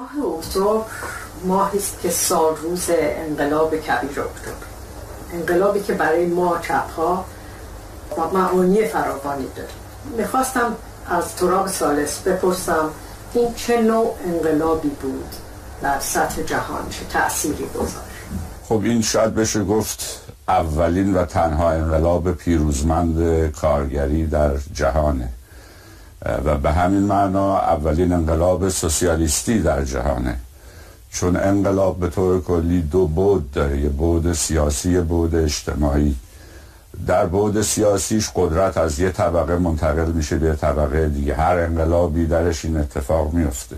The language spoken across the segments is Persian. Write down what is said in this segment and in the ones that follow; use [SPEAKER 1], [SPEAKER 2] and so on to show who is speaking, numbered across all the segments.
[SPEAKER 1] ماه اکتبر ماهی است که سال روز انقلاب کبیر اکتبر، انقلابی که برای ما چپ‌ها با معانی فراوانی داره. میخواستم از تراب ثالث بپرسم این چه نوع انقلابی بود در سطح جهان، چه تأثیری گذاشت؟
[SPEAKER 2] خب این شاید بشه گفت اولین و تنها انقلاب پیروزمند کارگری در جهانه و به همین معنا اولین انقلاب سوسیالیستی در جهانه، چون انقلاب به طور کلی دو بعد داره، یه بعد سیاسی، یه بعد اجتماعی. در بعد سیاسیش قدرت از یه طبقه منتقل میشه به یه طبقه دیگه، هر انقلابی درش این اتفاق میفته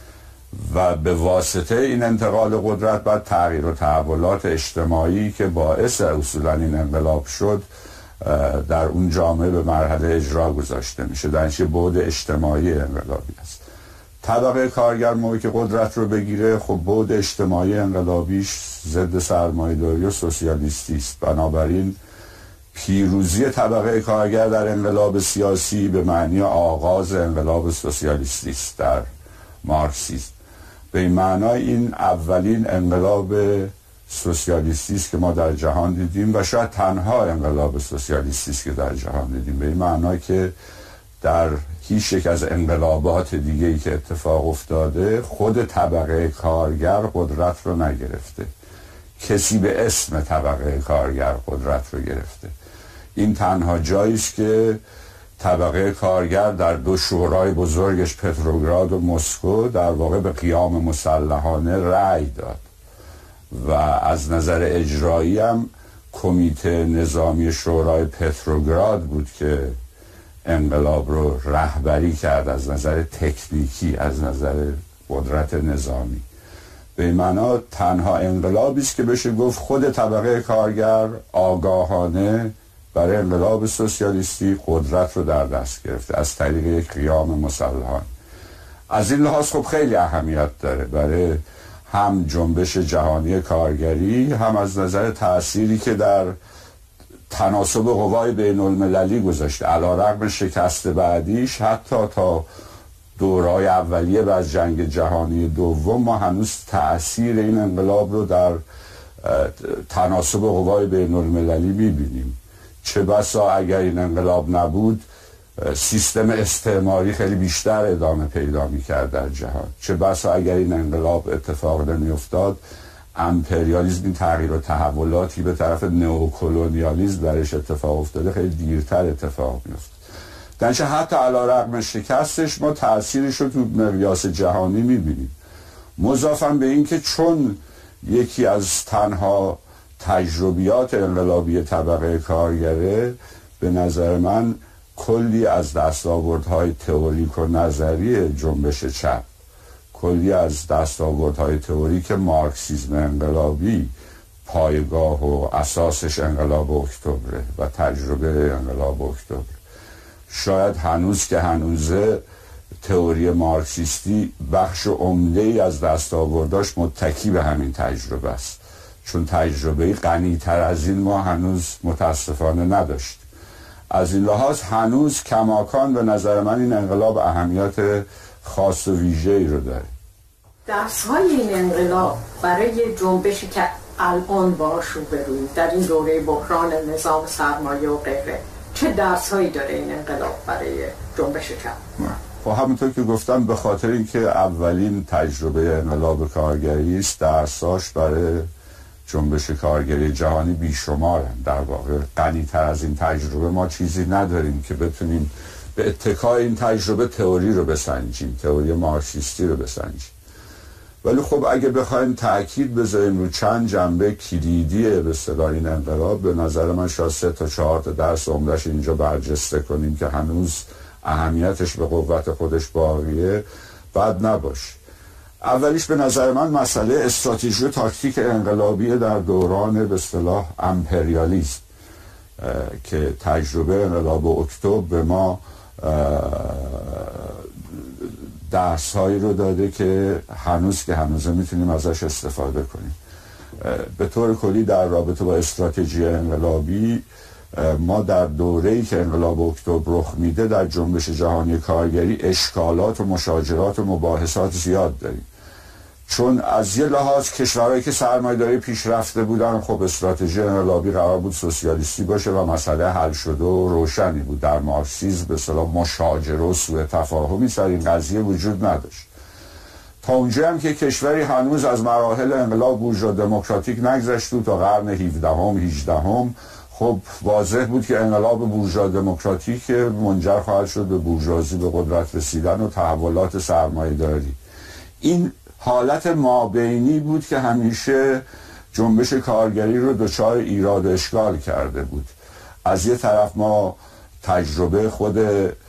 [SPEAKER 2] و به واسطه این انتقال قدرت بعد تغییر و تحولات اجتماعی که باعث اصولا این انقلاب شد در اون جامعه به مرحله اجرا گذاشته میشه. درش یه بعد اجتماعی انقلابی است. طبقه کارگر موقعی که قدرت رو بگیره، خب بعد اجتماعی انقلابیش ضد سرمایه‌داری و سوسیالیستی است. بنابراین پیروزی طبقه کارگر در انقلاب سیاسی به معنی آغاز انقلاب سوسیالیستی است در مارکسیسم. به این معنای این اولین انقلاب سوسیالیستی است که ما در جهان دیدیم و شاید تنها انقلاب سوسیالیستی است که در جهان دیدیم. به این معنای که در هیچ یک از انقلابات دیگه‌ای که اتفاق افتاده خود طبقه کارگر قدرت رو نگرفته، کسی به اسم طبقه کارگر قدرت رو گرفته. این تنها جایی است که طبقه کارگر در دو شورای بزرگش پتروگراد و مسکو در واقع به قیام مسلحانه رأی داد و از نظر اجرایی هم کمیته نظامی شورای پتروگراد بود که انقلاب رو رهبری کرد از نظر تکنیکی، از نظر قدرت نظامی. به این معنا تنها انقلابی است که بشه گفت خود طبقه کارگر آگاهانه برای انقلاب سوسیالیستی قدرت رو در دست گرفته از طریق یک قیام مسلحانه. از این لحاظ خب خیلی اهمیت داره برای هم جنبش جهانی کارگری، هم از نظر تأثیری که در تناسب قوای بین المللی گذاشته. علیرغم شکست بعدیش، حتی تا دورهای اولیه و از جنگ جهانی دوم، ما هنوز تأثیر این انقلاب رو در تناسب قوای بین المللی میبینیم. چه بسا اگر این انقلاب نبود سیستم استعماری خیلی بیشتر ادامه پیدا میکرد در جهان. چه بسا اگر این انقلاب اتفاق نمیافتاد امپریالیسم، این تغییر و تحولاتی به طرف نئوکولونیالیسم درش اتفاق افتاده خیلی دیرتر اتفاق میفته. درنچه حتی علیرغم شکستش ما تأثیرش رو تو مقیاس جهانی میبینیم. مضافاً به این که چون یکی از تنها تجربیات انقلابی طبقه کارگره، به نظر من کلی از دستاوردهای تئوریک و نظری جنبش چپ، کلی از دستاوردهای تئوریک مارکسیسم انقلابی پایگاه و اساسش انقلاب اکتبر و تجربه انقلاب اکتبر. شاید هنوز که هنوزه تئوری مارکسیستی بخش عمده‌ای از دستاورداش متکی به همین تجربه است، چون تجربه غنی‌تر از این ما هنوز متاسفانه نداشت. از این لحاظ هنوز کماکان به نظر من این انقلاب اهمیت خاص و ویژه‌ای رو داره.
[SPEAKER 1] درس‌های این انقلاب برای جنبشی که الان باهاش روبروییم در این دوره بحران نظام سرمایه و غیره، چه درس‌هایی داره این انقلاب برای جنبش چپ؟
[SPEAKER 2] خب همونطور که گفتم به خاطر اینکه اولین تجربه انقلاب کارگری است، درساش برای جنبش کارگری جهانی بیشمارن. در واقع غنی‌تر از این تجربه ما چیزی نداریم که بتونیم به اتکای این تجربه تئوری رو بسنجیم، تئوری مارکسیستی رو بسنجیم. ولی خب اگه بخوایم تأکید بذاریم رو چند جنبه کلیدی به اصطلاح این انقلاب، به نظر من شاید 3 تا 4 تا درس عمده‌اش اینجا برجسته کنیم که هنوز اهمیتش به قوت خودش باقیه، بد نباشه. اولیش به نظر من مسئله استراتژی و تاکتیک انقلابی در دوران به اصطلاح امپریالیسم که تجربه انقلاب اکتبر به ما درس‌هایی رو داده که هنوزه میتونیم ازش استفاده کنیم. به طور کلی در رابطه با استراتژی انقلابی ما در دوره‌ای که انقلاب اکتبر رخ میده در جنبش جهانی کارگری اشکالات و مشاجرات و مباحثات زیاد داریم. چون از یه لحاظ کشورهایی که سرمایه‌داری پیشرفته بودن خب استراتژی انقلابی قرار بود سوسیالیستی باشه و مسئله حل شده و روشنی بود. در مارکسیسم به اصطلاح مشاجره و سوء تفاهمی سر این قضیه وجود نداشت. تا اونجا هم که کشوری هنوز از مراحل انقلاب بورژوا دموکراتیک نگذشت تا قرن 17 هم 18 خب واضح بود که انقلاب بورژوا دموکراتیک منجر خواهد شد به بورژوازی، به قدرت رسیدن و تحولات سرمایه‌داری. این حالت مابینی بود که همیشه جنبش کارگری رو دچار ایراد و اشکال کرده بود. از یه طرف ما تجربه خود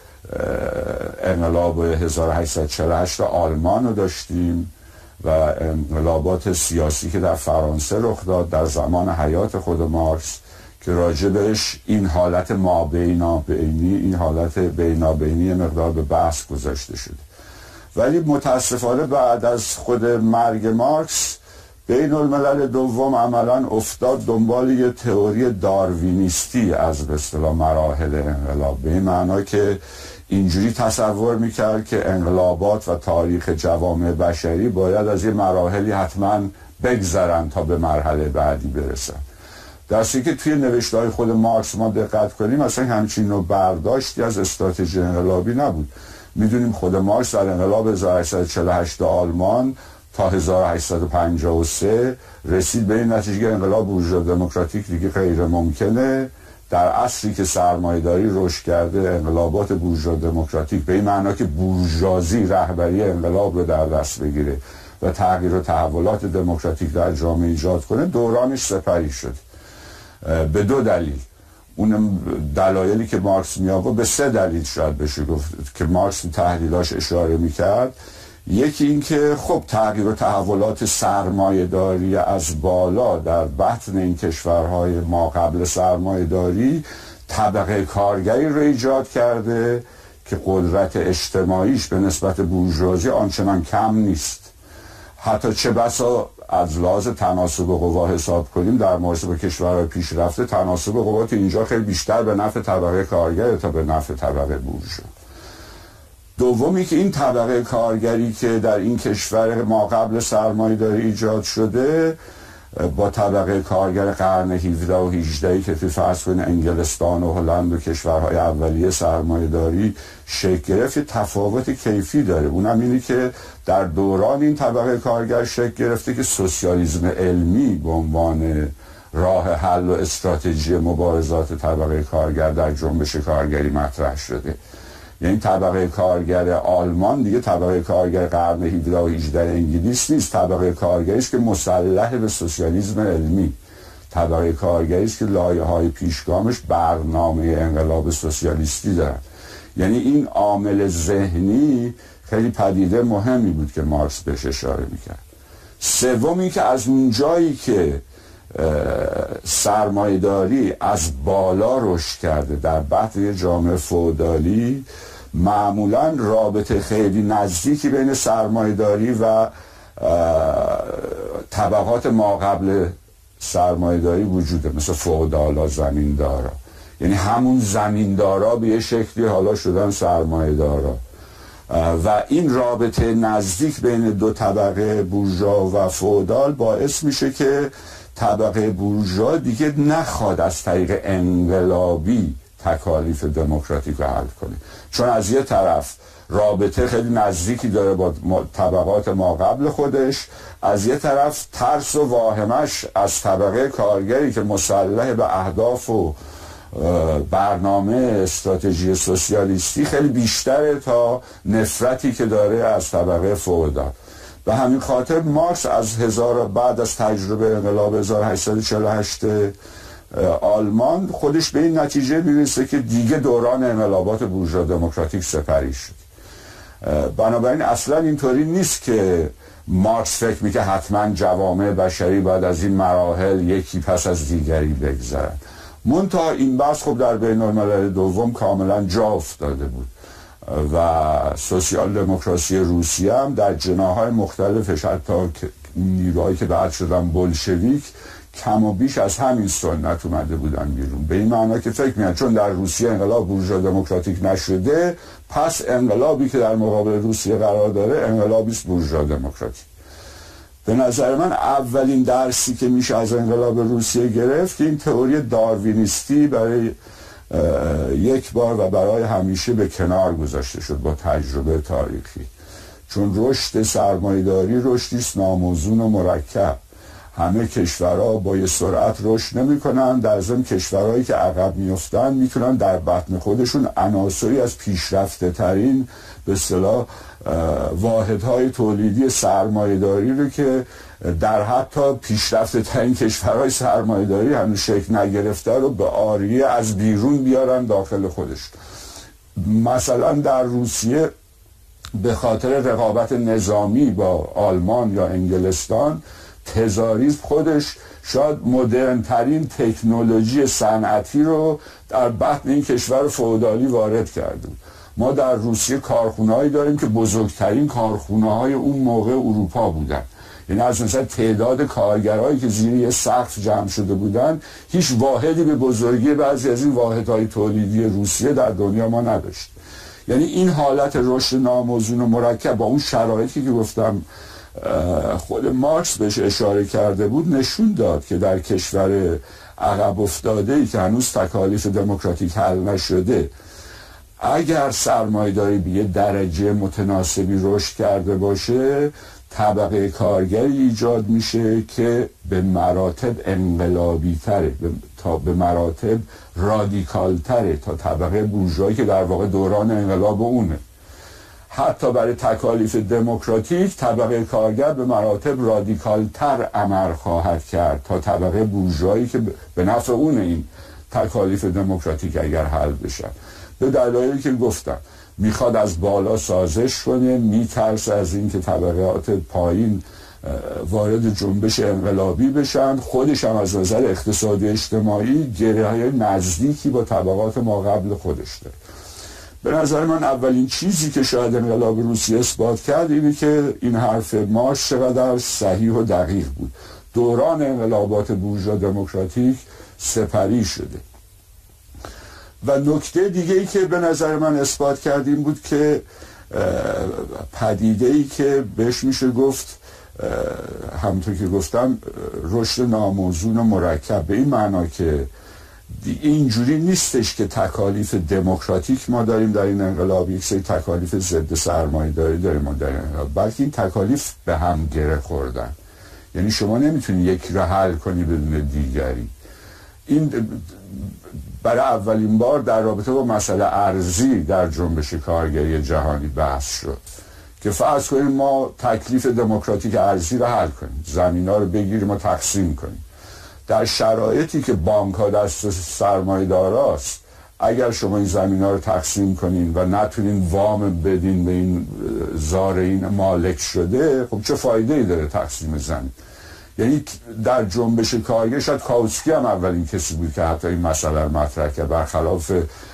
[SPEAKER 2] انقلاب 1848 آلمان رو داشتیم و انقلابات سیاسی که در فرانسه رخ داد در زمان حیات خود مارکس که راجع بهش این حالت مابینی، این حالت بینابینی مقدار به بحث گذاشته شده. ولی متاسفانه بعد از خود مرگ مارکس بین الملل دوم عملا افتاد دنبال یه تئوری داروینیستی از به اصطلاح مراحل انقلاب، به این معنا که اینجوری تصور میکرد که انقلابات و تاریخ جوامع بشری باید از یه مراحلی حتما بگذرن تا به مرحله بعدی برسن. در حالی که توی نوشته‌های خود مارکس ما دقت کنیم اصلا همچین نوع برداشتی از استراتژی انقلابی نبود. میدونیم خود مارکس در انقلاب 1848 آلمان تا 1853 رسید به این نتیجه که انقلاب بورژوا دموکراتیک دیگه غیر ممکنه. در عصری که سرمایه‌داری رشد کرده انقلابات بورژوا دموکراتیک به این معنا که بورژوازی رهبری انقلاب رو در دست بگیره و تغییر و تحولات دموکراتیک در جامعه ایجاد کنه دورانش سپری شد. به دو دلیل، اون دلایلی که مارکس می آورد به سه دلیل شاید بشه گفت که مارکس تحلیلاش اشاره میکرد. یکی این که خب تغییر و تحولات سرمایه‌داری از بالا در بطن این کشورهای ما قبل سرمایه‌داری طبقه کارگری رو ایجاد کرده که قدرت اجتماعیش به نسبت بورژوازی آنچنان کم نیست. حتی چه بسا از لحاظ تناسب قوا حساب کنیم در مقایسه با کشورهای پیشرفته تناسب قوا اینجا خیلی بیشتر به نفع طبقه کارگر تا به نفع طبقه بورژوا. دومی که این طبقه کارگری که در این کشور ما قبل سرمایه‌داری ایجاد شده با طبقه کارگر قرن 17 و 18 که توی فرض کنید انگلستان و هلند و کشورهای اولیه سرمایه‌داری شکل گرفت تفاوت کیفی داره. اونم اینه که در دوران این طبقه کارگر شکل گرفته که سوسیالیسم علمی به عنوان راه حل و استراتژی مبارزات طبقه کارگر در جنبش کارگری مطرح شده. یعنی طبقه کارگر آلمان دیگه طبقه کارگر قرن 17 و 18 انگلیس نیست، طبقه کارگری است که مسلح به سوسیالیسم علمی، طبقه کارگری است که لایه‌های پیشگامش برنامه انقلاب سوسیالیستی دارن. یعنی این عامل ذهنی خیلی پدیده مهمی بود که مارکس بهش اشاره میکرد. سومی که از اون جایی که سرمایه‌داری از بالا رشد کرده در بطن جامعه فئودالی معمولا رابطه خیلی نزدیکی بین سرمایه‌داری و طبقات ما قبل سرمایه‌داری وجوده، مثل فئودالا، زمیندارا. یعنی همون زمیندارا به یه شکلی حالا شدن سرمایه‌دارا و این رابطه نزدیک بین دو طبقه بورژوا و فئودال باعث میشه که طبقه بورژوا دیگه نخواد از طریق انقلابی تکالیف دموکراتیک رو حل کنه، چون از یه طرف رابطه خیلی نزدیکی داره با طبقات ما قبل خودش، از یه طرف ترس و واهمش از طبقه کارگری که مسلح به اهداف و برنامه استراتژی سوسیالیستی خیلی بیشتره تا نفرتی که داره از طبقه فئودال. به همین خاطر مارکس بعد از تجربه انقلاب 1848 آلمان خودش به این نتیجه میرسه که دیگه دوران انقلابات بورژوا دموکراتیک سپری شد. بنابراین اصلا اینطوری نیست که مارکس فکر میکنه حتما جوامع بشری باید از این مراحل یکی پس از دیگری بگذرن. منتها این بحث خب در بین الملل دوم کاملا جا افتاده بود و سوسیال دموکراسی روسیه هم در جناح‌های مختلفش، حتی نیروهایی که بعد شدن بولشویک، کم و بیش از همین سنت اومده بودن بیرون. به این معنا که فکر می‌کنن چون در روسیه انقلاب بورژوا دموکراتیک نشده، پس انقلابی که در مقابل روسیه قرار داره انقلابی است بورژوا دموکراتیک. به نظر من اولین درسی که میشه از انقلاب روسیه گرفت که این تئوری داروینیستی برای یک بار و برای همیشه به کنار گذاشته شد با تجربه تاریخی. چون رشد سرمایه‌داری رشدی است ناموزون و مرکب. همه کشورها با یه سرعت رشد نمی‌کنن، در ضمن کشورهایی که عقب میافتن میتونن در بطن خودشون عناصری از پیشرفته ترین به اصطلاح واحدهای تولیدی سرمایه‌داری رو که در حتی پیشرفته ترین کشورهای سرمایه‌داری هنوز شکل نگرفته رو به عاریه از بیرون بیارن داخل خودش. مثلا در روسیه به خاطر رقابت نظامی با آلمان یا انگلستان تزاریسم خودش شاید مدرن ترین تکنولوژی صنعتی رو در بطن این کشور فئودالی وارد کرده. ما در روسیه کارخونه‌هایی داریم که بزرگترین کارخونه‌های اون موقع اروپا بودن. یعنی از مثلا تعداد کارگرایی که زیر یه سقف جمع شده بودن هیچ واحدی به بزرگی بعضی از این واحدهای تولیدی روسیه در دنیا ما نداشت. یعنی این حالت رشد ناموزون و مرکب با اون شرایطی که گفتم خود مارکس بهش اشاره کرده بود نشون داد که در کشور عقب افتاده‌ای که هنوز تکالیف دموکراتیک حل نشده اگر سرمایه‌داری به یه درجه متناسبی رشد کرده باشه طبقه کارگری ایجاد میشه که به مراتب انقلابی تره تا به مراتب رادیکال تره تا طبقه بورژوایی که در واقع دوران انقلاب اونه. حتی برای تکالیف دموکراتیک طبقه کارگر به مراتب رادیکال تر عمل خواهد کرد تا طبقه بورژوایی که به نفع اونه این تکالیف دموکراتیک اگر حل بشن. به دلایلی که گفتم میخواد از بالا سازش کنه، میترسه از این که طبقات پایین وارد جنبش انقلابی بشن، خودش هم از نظر اقتصادی اجتماعی گره‌های نزدیکی با طبقات ما قبل خودش داره. به نظر من اولین چیزی که شاید انقلاب روسیه اثبات کرد اینه که این حرف مارکس چقدر صحیح و دقیق بود. دوران انقلابات بورژوا دموکراتیک سپری شده. و نکته دیگه ای که به نظر من اثبات کرد این بود که پدیده ای که بهش میشه گفت همونطور که گفتم رشد ناموزون و مرکب به این معنا که اینجوری نیستش که تکالیف دموکراتیک ما داریم در این انقلاب، یک سری تکالیف ضد سرمایه‌داری داریم ما در این انقلاب، بلکه این تکالیف به هم گره خوردن. یعنی شما نمیتونی یک را حل کنی بدون دیگری. این برای اولین بار در رابطه با مسئله ارزی در جنبش کارگری جهانی بحث شد که فرض کنیم ما تکلیف دموکراتیک ارزی رو حل کنیم، زمینا رو بگیریم و تقسیم کنیم. در شرایطی که بانک ها دست سرمایه‌داراست، اگر شما این زمینا رو تقسیم کنین و نتونین وام بدین به این زارعین مالک شده، خب چه فایده ای داره تقسیم زمین؟ یعنی در جنبش کارگر شاید کاوسکی هم اولین کسی بود که حتی این مسئله رو مطرح کرد، برخلاف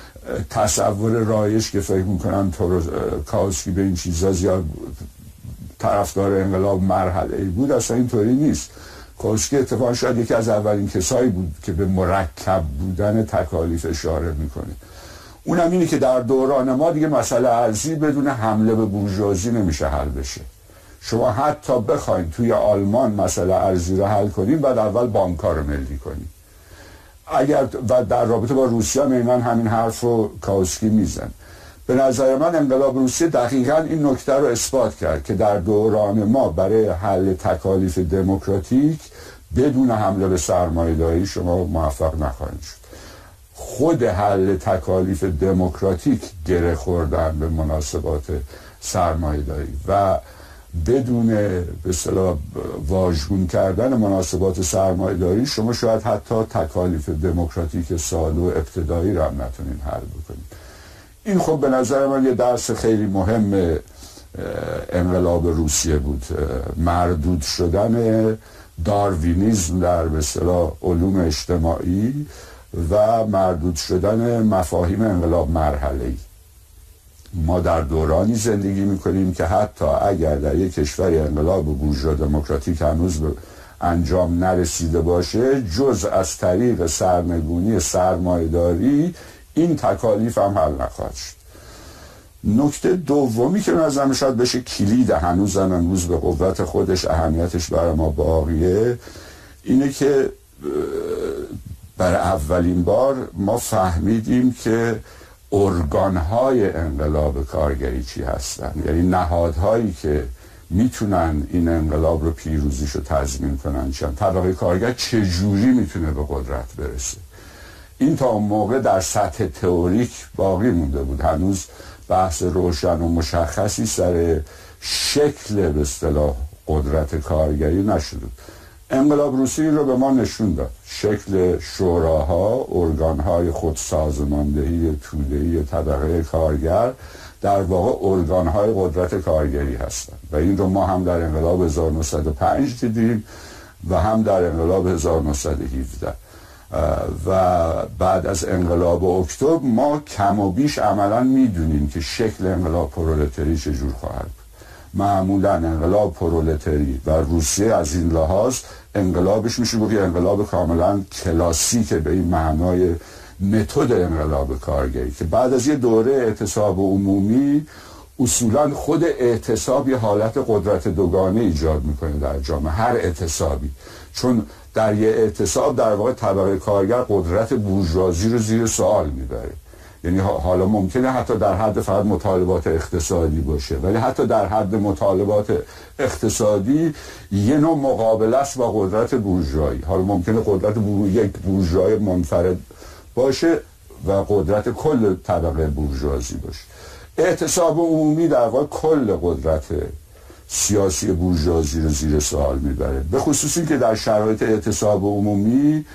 [SPEAKER 2] تصور رایج که فکر میکنن کاوسکی به این چیزا زیاد طرفدار انقلاب مرحله‌ای بود. اصلا اینطوری نیست. کاوسکی اتفاقا شاید یکی از اولین کسایی بود که به مرکب بودن تکالیف اشاره میکنه. اونم اینه که در دوران ما دیگه مسئله ارزی بدون حمله به بورژوازی نمیشه حل بشه. شما حتی بخواید توی آلمان مسئله ارزی رو حل کنین بعد اول بانک‌ها رو ملی کنین. اگر و در رابطه با روسیه من همین حرف رو کاوسکی میزن. به نظر من انقلاب روسیه دقیقاً این نکته رو اثبات کرد که در دوران ما برای حل تکالیف دموکراتیک بدون حمله به سرمایه‌داری شما موفق نخواهید شد. خود حل تکالیف دموکراتیک گره خوردن به مناسبات سرمایه‌داری و بدون به اصطلاح واژگون کردن مناسبات سرمایه‌داری شما شاید حتی تکالیف دموکراتیک ساده و ابتدایی رو هم نتونین حل بکنید. این خب به نظر من یه درس خیلی مهم انقلاب روسیه بود، مردود شدن داروینیسم در به اصطلاح علوم اجتماعی و مردود شدن مفاهیم انقلاب مرحله‌ای. ما در دورانی زندگی میکنیم که حتی اگر در یک کشوری انقلاب بورژوا دموکراتیک هنوز به انجام نرسیده باشه، جز از طریق سرنگونی سرمایه‌داری این تکالیف هم حل نخواهد شد. نکته دومی که نظرم شاید بشه کلید هنوزم امروز به قوت خودش اهمیتش برای ما باقیه، اینه که برای اولین بار ما فهمیدیم که ارگانهای انقلاب کارگری چی هستن، یعنی نهادهایی که میتونن این انقلاب رو پیروزیش رو تضمین کنن چند. طبقه کارگر چجوری میتونه به قدرت برسه؟ این تا اون موقع در سطح تئوریک باقی مونده بود، هنوز بحث روشن و مشخصی سر شکل به اصطلاح قدرت کارگری نشده. انقلاب روسیه رو به ما نشون داد. شکل شوراها، ارگانهای خودسازماندهی توده‌ای طبقه کارگر در واقع ارگانهای قدرت کارگری هستند و این رو ما هم در انقلاب 1905 دیدیم و هم در انقلاب 1917 و بعد از انقلاب اکتبر ما کم و بیش عملا میدونیم که شکل انقلاب پرولتری چجور خواهد بود. معمولا انقلاب پرولتری و روسیه از این لحاظ انقلابش میشه گفت انقلاب کاملا کلاسیک به این معنای متد انقلاب کارگری که بعد از یه دوره اعتصاب عمومی اصولا خود اعتصاب یه حالت قدرت دوگانه ایجاد میکنه در جامعه، هر اعتصابی، چون در یه اعتصاب در واقع طبقه کارگر قدرت بورژوازی رو زیر سوال میبره. یعنی حالا ممکنه حتی در حد فقط مطالبات اقتصادی باشه، ولی حتی در حد مطالبات اقتصادی یه نوع مقابله است با قدرت بورژوایی. حالا ممکنه قدرت یک بورژوای منفرد باشه و قدرت کل طبقه بورژوازی باشه. اعتصاب عمومی در واقع کل قدرت سیاسی بورژوازی رو زیر سوال میبره، به خصوصی که در شرایط اعتصاب عمومی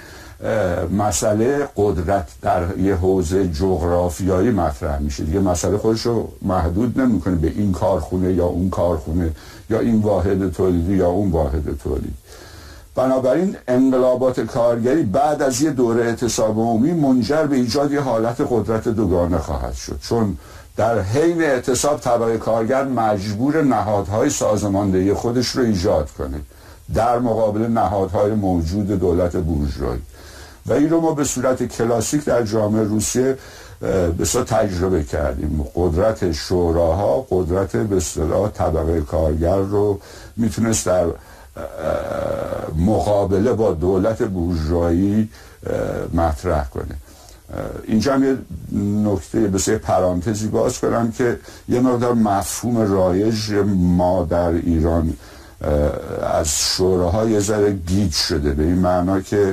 [SPEAKER 2] مسئله قدرت در یه حوزه جغرافیایی مطرح میشه. دیگه مسئله خودش رو محدود نمیکنه به این کارخونه یا اون کارخونه یا این واحد تولیدی یا اون واحد تولید. بنابراین انقلابات کارگری بعد از یه دوره اعتصاب عمومی منجر به ایجاد یه حالت قدرت دوگانه خواهد شد، چون در حین اعتصاب طبقه کارگر مجبور نهادهای سازماندهی خودش رو ایجاد کنه در مقابل نهادهای موجود دولت بورژوایی و این رو ما به صورت کلاسیک در جامعه روسیه بسیار تجربه کردیم. قدرت شوراها قدرت به اصطلاح طبقه کارگر رو میتونست در مقابله با دولت بورژوایی مطرح کنه. اینجا هم یه نکته بسیار پرانتزی باز کنم که یه مقدار مفهوم رایج ما در ایران از شوراها یه ذره گیج شده، به این معنا که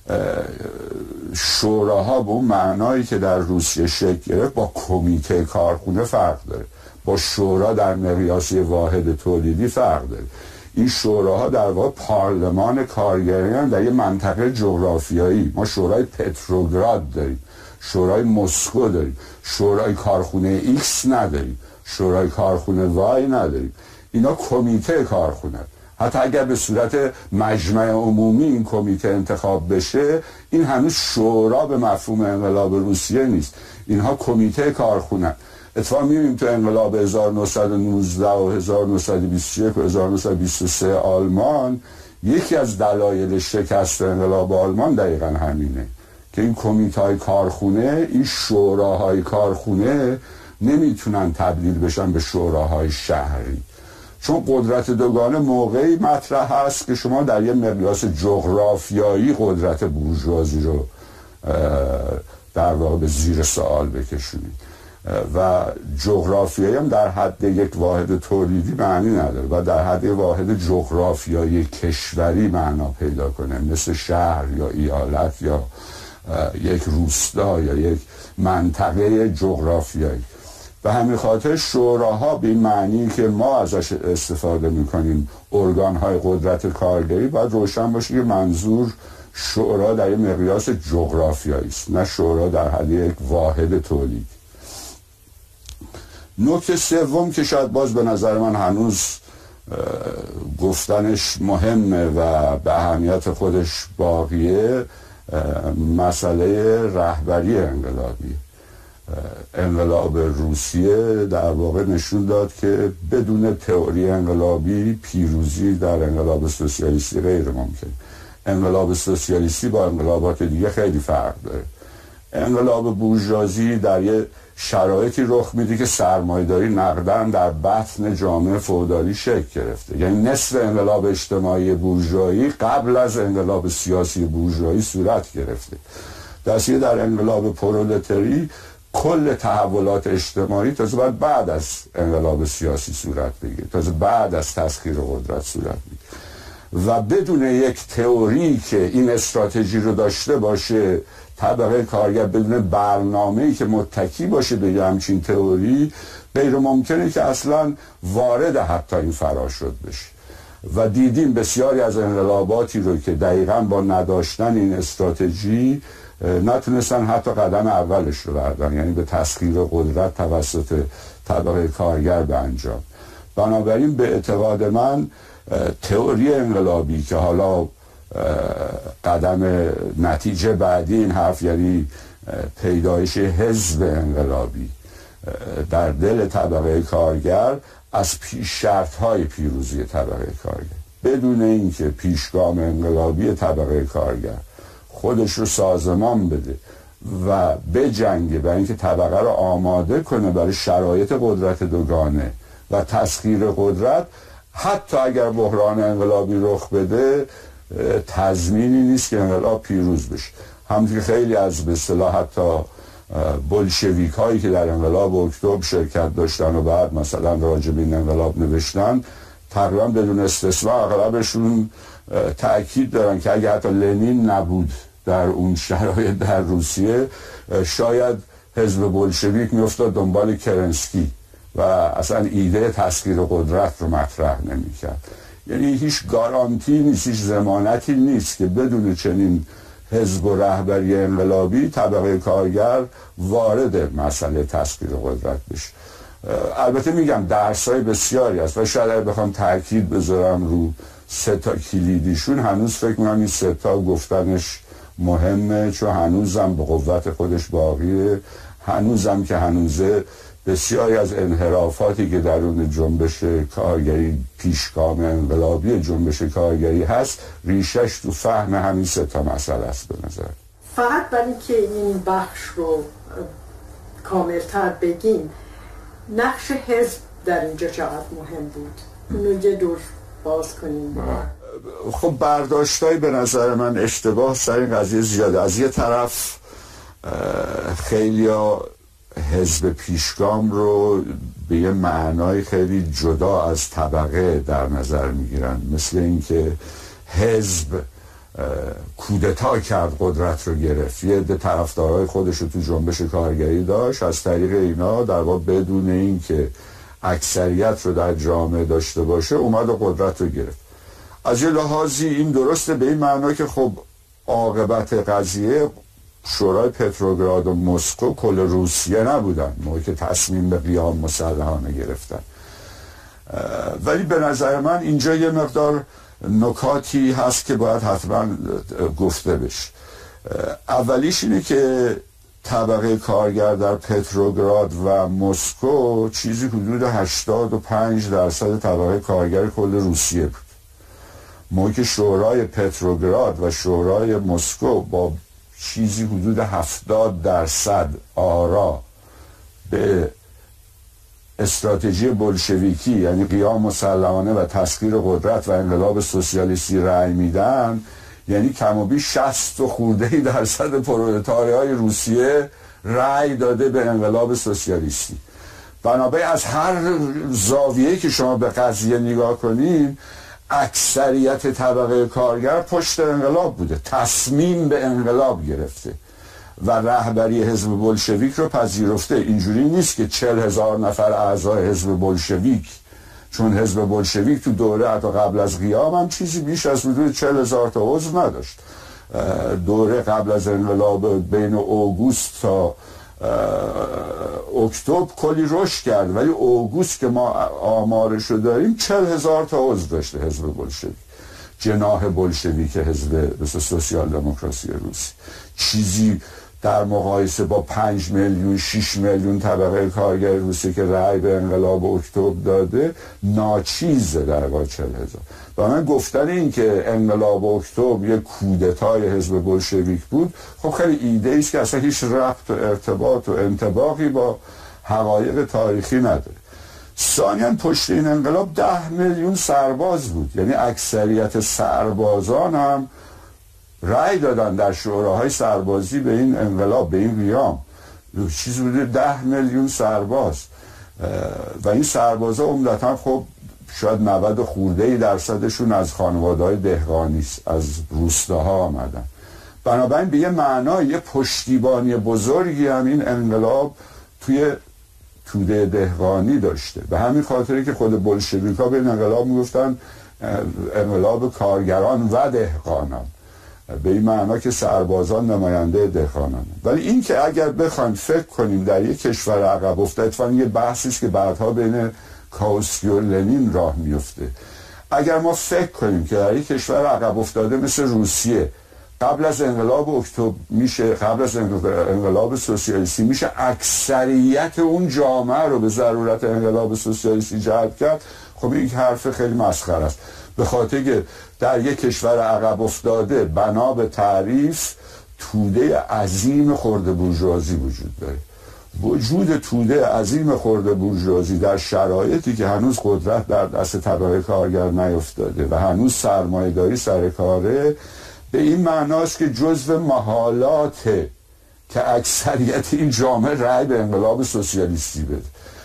[SPEAKER 2] شوراها به اون معنایی که در روسیه شکل گرفت با کمیته کارخونه فرق داره، با شورا در مقیاس واحد تولیدی فرق داره. این شوراها در واقع پارلمان کارگریان در یه منطقه جغرافیایی. ما شورای پتروگراد داریم، شورای مسکو داریم، شورای کارخونه ایکس نداریم، شورای کارخونه وای نداریم. اینا کمیته کارخونه. حتی اگر به صورت مجمع عمومی این کمیته انتخاب بشه، این هنوز شورا به مفهوم انقلاب روسیه نیست، اینها کمیته کارخونه. اتفاقا می‌بینیم تو انقلاب 1919 و 1921 و 1923 آلمان یکی از دلایل شکست انقلاب آلمان دقیقا همینه که این کمیته‌های کارخونه، این شوراهای کارخونه نمیتونن تبدیل بشن به شوراهای شهری، چون قدرت دوگانه موقعی مطرح هست که شما در یه مقیاس جغرافیایی قدرت بورژوازی رو در واقع به زیر سوال بکشونید و جغرافیایی هم در حد یک واحد تولیدی معنی نداره و در حد واحد جغرافیایی کشوری معنا پیدا کنه، مثل شهر یا ایالت یا یک روستا یا یک منطقه جغرافیایی. به همین خاطر شوراها به این معنی که ما ازش استفاده میکنیم ارگانهای قدرت کارگری باید روشن باشه که منظور شورا در یک مقیاس جغرافیایی است، نه شورا در حد یک واحد تولید. نکته سوم که شاید باز به نظر من هنوز گفتنش مهمه و به اهمیت خودش باقیه، مسئله رهبری انقلابی. انقلاب روسیه در واقع نشون داد که بدون تئوری انقلابی پیروزی در انقلاب سوسیالیستی غیر ممکن. انقلاب سوسیالیستی با انقلابات دیگه خیلی فرق داره. انقلاب بورژوازی در یه شرایطی رخ میده که سرمایه‌داری نقدن در بطن جامعه فئودالی شکل گرفته. یعنی نصف انقلاب اجتماعی بورژوایی قبل از انقلاب سیاسی بورژوایی صورت گرفته. در انقلاب پرولتاری کل تحولات اجتماعی تازه بعد از انقلاب سیاسی صورت بگیره، تازه بعد از تسخیر قدرت صورت بگیره و بدون یک تئوری که این استراتژی رو داشته باشه، طبقه کارگر بدون برنامه‌ای که متکی باشه به همچین تئوری، غیر ممکنه که اصلا وارد حتی این فراشد بشه. و دیدیم بسیاری از انقلاباتی رو که دقیقاً با نداشتن این استراتژی نتونستن حتی قدم اولش رو بردارن، یعنی به تسخیر قدرت توسط طبقه کارگر به انجام. بنابراین به اعتقاد من تئوری انقلابی که حالا قدم نتیجه بعدی این حرف، یعنی پیدایش حزب انقلابی در دل طبقه کارگر، از پیش شرط‌های پیروزی طبقه کارگر، بدون اینکه پیشگام انقلابی طبقه کارگر خودش رو سازمان بده و بجنگه برای اینکه طبقه رو آماده کنه برای شرایط قدرت دوگانه و تسخیر قدرت، حتی اگر بحران انقلابی رخ بده تضمینی نیست که انقلاب پیروز بشه. همونطور که خیلی از به اصطلاح حتی بولشویک هایی که در انقلاب اکتبر شرکت داشتن و بعد مثلا راجع به این انقلاب نوشتن، تقریبا بدون استثنا اغلبشون تأکید دارن که اگه حتی لنین نبود در اون شرایط در روسیه، شاید حزب بولشویک میافتاد دنبال کرنسکی و اصلا ایده تسخیر قدرت رو مطرح نمی‌کرد. یعنی هیچ گارانتی نیست، هیچ ضمانتی نیست که بدون چنین حزب و رهبری انقلابی طبقه کارگر وارد مسئله تسخیر قدرت بشه. البته میگم درس‌های بسیاری است و شاید اگه بخوام تاکید بذارم رو 3 تا کلیدیشون، هنوز فکر می‌کنم این 3 تا گفتنش مهمه، چون هنوزم به قوت خودش باقیه، هنوزم که هنوزه بسیاری از انحرافاتی که درون جنبش کارگری، پیشگام انقلابی جنبش کارگری هست، ریشش تو فهم همین 3 تا مسئله است به نظر.
[SPEAKER 1] فقط برای اینکه این بخش رو کاملتر بگیم، نقش حزب در اینجا چقدر مهم بود؟ اونو یه دور باز کنیم.
[SPEAKER 2] خب برداشتای به نظر من اشتباه سر این قضیه زیاده. از یه طرف خیلیا حزب پیشگام رو به یه معنای خیلی جدا از طبقه در نظر میگیرن، مثل اینکه حزب کودتا کرد، قدرت رو گرفت، یه عده طرفدارای خودش رو تو جنبش کارگری داشت، از طریق اینا در واقع بدون اینکه اکثریت رو در جامعه داشته باشه اومد و قدرت رو گرفت. از یه لحاظی این درسته به این معنا که خب عاقبت قضیه شورای پتروگراد و مسکو کل روسیه نبودن موقعی که تصمیم به قیام مسلحانه گرفتن. ولی به نظر من اینجا یه مقدار نکاتی هست که باید حتما گفته بشه. اولیش اینه که طبقه کارگر در پتروگراد و مسکو چیزی حدود 85% طبقه کارگر کل روسیه بود. موقعی که شورای پتروگراد و شورای مسکو با چیزی حدود 70% آرا به استراتژی بولشویکی، یعنی قیام مسلحانه و تسخیر قدرت و انقلاب سوسیالیستی رأی میدن، یعنی کم و بیش 60 خورده‌ای درصد پرولتاریای روسیه رأی داده به انقلاب سوسیالیستی. بنابراین از هر زاویه‌ای که شما به قضیه نگاه کنین، اکثریت طبقه کارگر پشت انقلاب بوده، تصمیم به انقلاب گرفته و رهبری حزب بولشویک رو پذیرفته. اینجوری نیست که 40,000 نفر اعضای حزب بولشویک، چون حزب بولشویک تو دوره حتی قبل از قیام هم چیزی بیش از حدود 40,000 تا عضو نداشت. دوره قبل از انقلاب بین اوگوست تا اکتبر کلی رشد کرد، ولی اوگوست که ما آمارشو داریم 40,000 تا عضو داشته حزب بولشویک، جناح بولشویک حزب سوسیال دموکراسی روسی. چیزی در مقایسه با 5 میلیون 6 میلیون طبقه کارگر روسیه که رأی به انقلاب اکتبر داده ناچیزه در واقع 40,000. و من گفتن این که انقلاب اکتبر یک کودتای حزب بلشویک بود خب خیلی ایده است که اصلا هیچ ربط و ارتباط و انطباقی با حقایق تاریخی نداره. ثانیاً پشت این انقلاب 10 میلیون سرباز بود، یعنی اکثریت سربازان هم رأی دادن در شوراهای سربازی به این انقلاب، به این قیام. چیزی بوده 10 میلیون سرباز و این سربازا عمدتاً خب شاید 90 خورده درصدشون از خانواده‌های دهقانی است، از روستاها آمدن. بنابراین به یه معنای یه پشتیبانی بزرگی هم این انقلاب توی توده دهقانی داشته. به همین خاطری که خود بلشویک‌ها به این انقلاب میگفتن انقلاب کارگران و دهقانان، به این معنا که سربازان نماینده دهقانان. ولی این که اگر بخوایم فکر کنیم در یک کشور عقب افتاده، اتفاقاً یه بحثی است که بعدها بین کاوسکی و لنین راه میفته، اگر ما فکر کنیم که در یک کشور عقب افتاده مثل روسیه قبل از انقلاب اکتبر میشه، قبل از انقلاب سوسیالیستی میشه اکثریت اون جامعه رو به ضرورت انقلاب سوسیالیستی جلب کرد، خب این حرف خیلی مسخره است. به خاطر که در یک کشور عقب افتاده بنا به تعریف توده عظیم خرده بورژوازی وجود داره. وجود توده عظیم خرده بورژوازی در شرایطی که هنوز قدرت در دست طبقه کارگر نیفتاده و هنوز سرمایه‌داری سر کاره، به این معناست که جزو محالاته که اکثریت این جامعه رأی به انقلاب سوسیالیستی بده.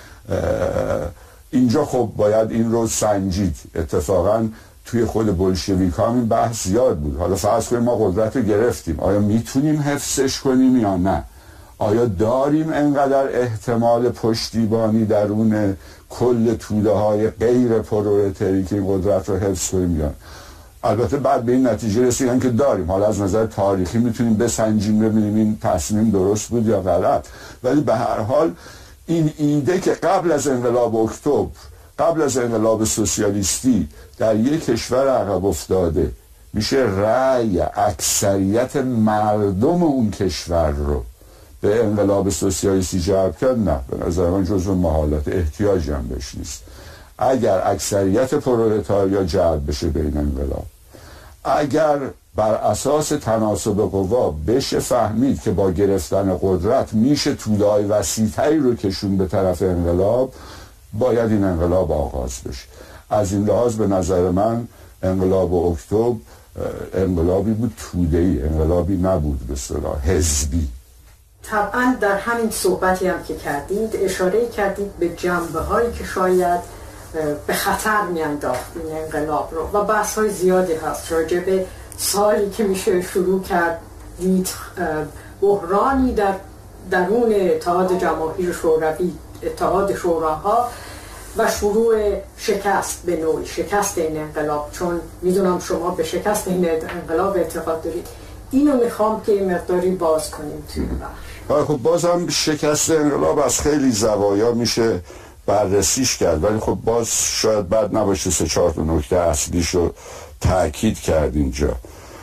[SPEAKER 2] اینجا خب باید این رو سنجید. اتفاقاً توی خود بلشویک ها این بحث زیاد بود. حالا فرض کنیم ما قدرت رو گرفتیم، آیا میتونیم حفظش کنیم یا نه؟ آیا داریم انقدر احتمال پشتیبانی درون کل توده های غیر پرولتری که این قدرت رو حفظ کنیم یا نه؟ البته بعد به این نتیجه رسیدن که داریم. حالا از نظر تاریخی میتونیم بسنجیم ببینیم این تصمیم درست بود یا غلط، ولی به هر حال این ایده که قبل از انقلاب اکتبر، قبل از انقلاب سوسیالیستی در یک کشور عقب افتاده میشه رأی اکثریت مردم اون کشور رو به انقلاب سوسیالیستی جلب کرد، نه، به نظر من جزو محالات، احتیاجی هم بهش نیست. اگر اکثریت پرولتاریا جلب بشه به این انقلاب، اگر بر اساس تناسب قوا بشه فهمید که با گرفتن قدرت میشه توده‌های وسیع‌تری رو کشون به طرف انقلاب، باید این انقلاب آغاز بشه. از این لحاظ به نظر من انقلاب اکتبر انقلابی بود توده‌ای، انقلابی نبود به اصطلاح حزبی.
[SPEAKER 1] طبعا در همین صحبتی هم که کردید اشاره کردید به جنبه‌هایی که شاید به خطر میانداخت این انقلاب رو و بحث‌های زیادی هست راجع به سالی که میشه شروع کرد دید بحرانی در درون اتحاد جماهیر شوروی، اتحاد شوراها و شروع شکست به نوعی، شکست این انقلاب. چون میدونم شما به شکست این انقلاب اعتقاد دارید. اینو میخوام که این مقداری باز کنیم توی بخش.
[SPEAKER 2] خب بازم شکست انقلاب از خیلی زوایا میشه بررسیش کرد، ولی خب باز شاید بد نباشه 3-4 نکته اصلیشو تأکید کرد اینجا.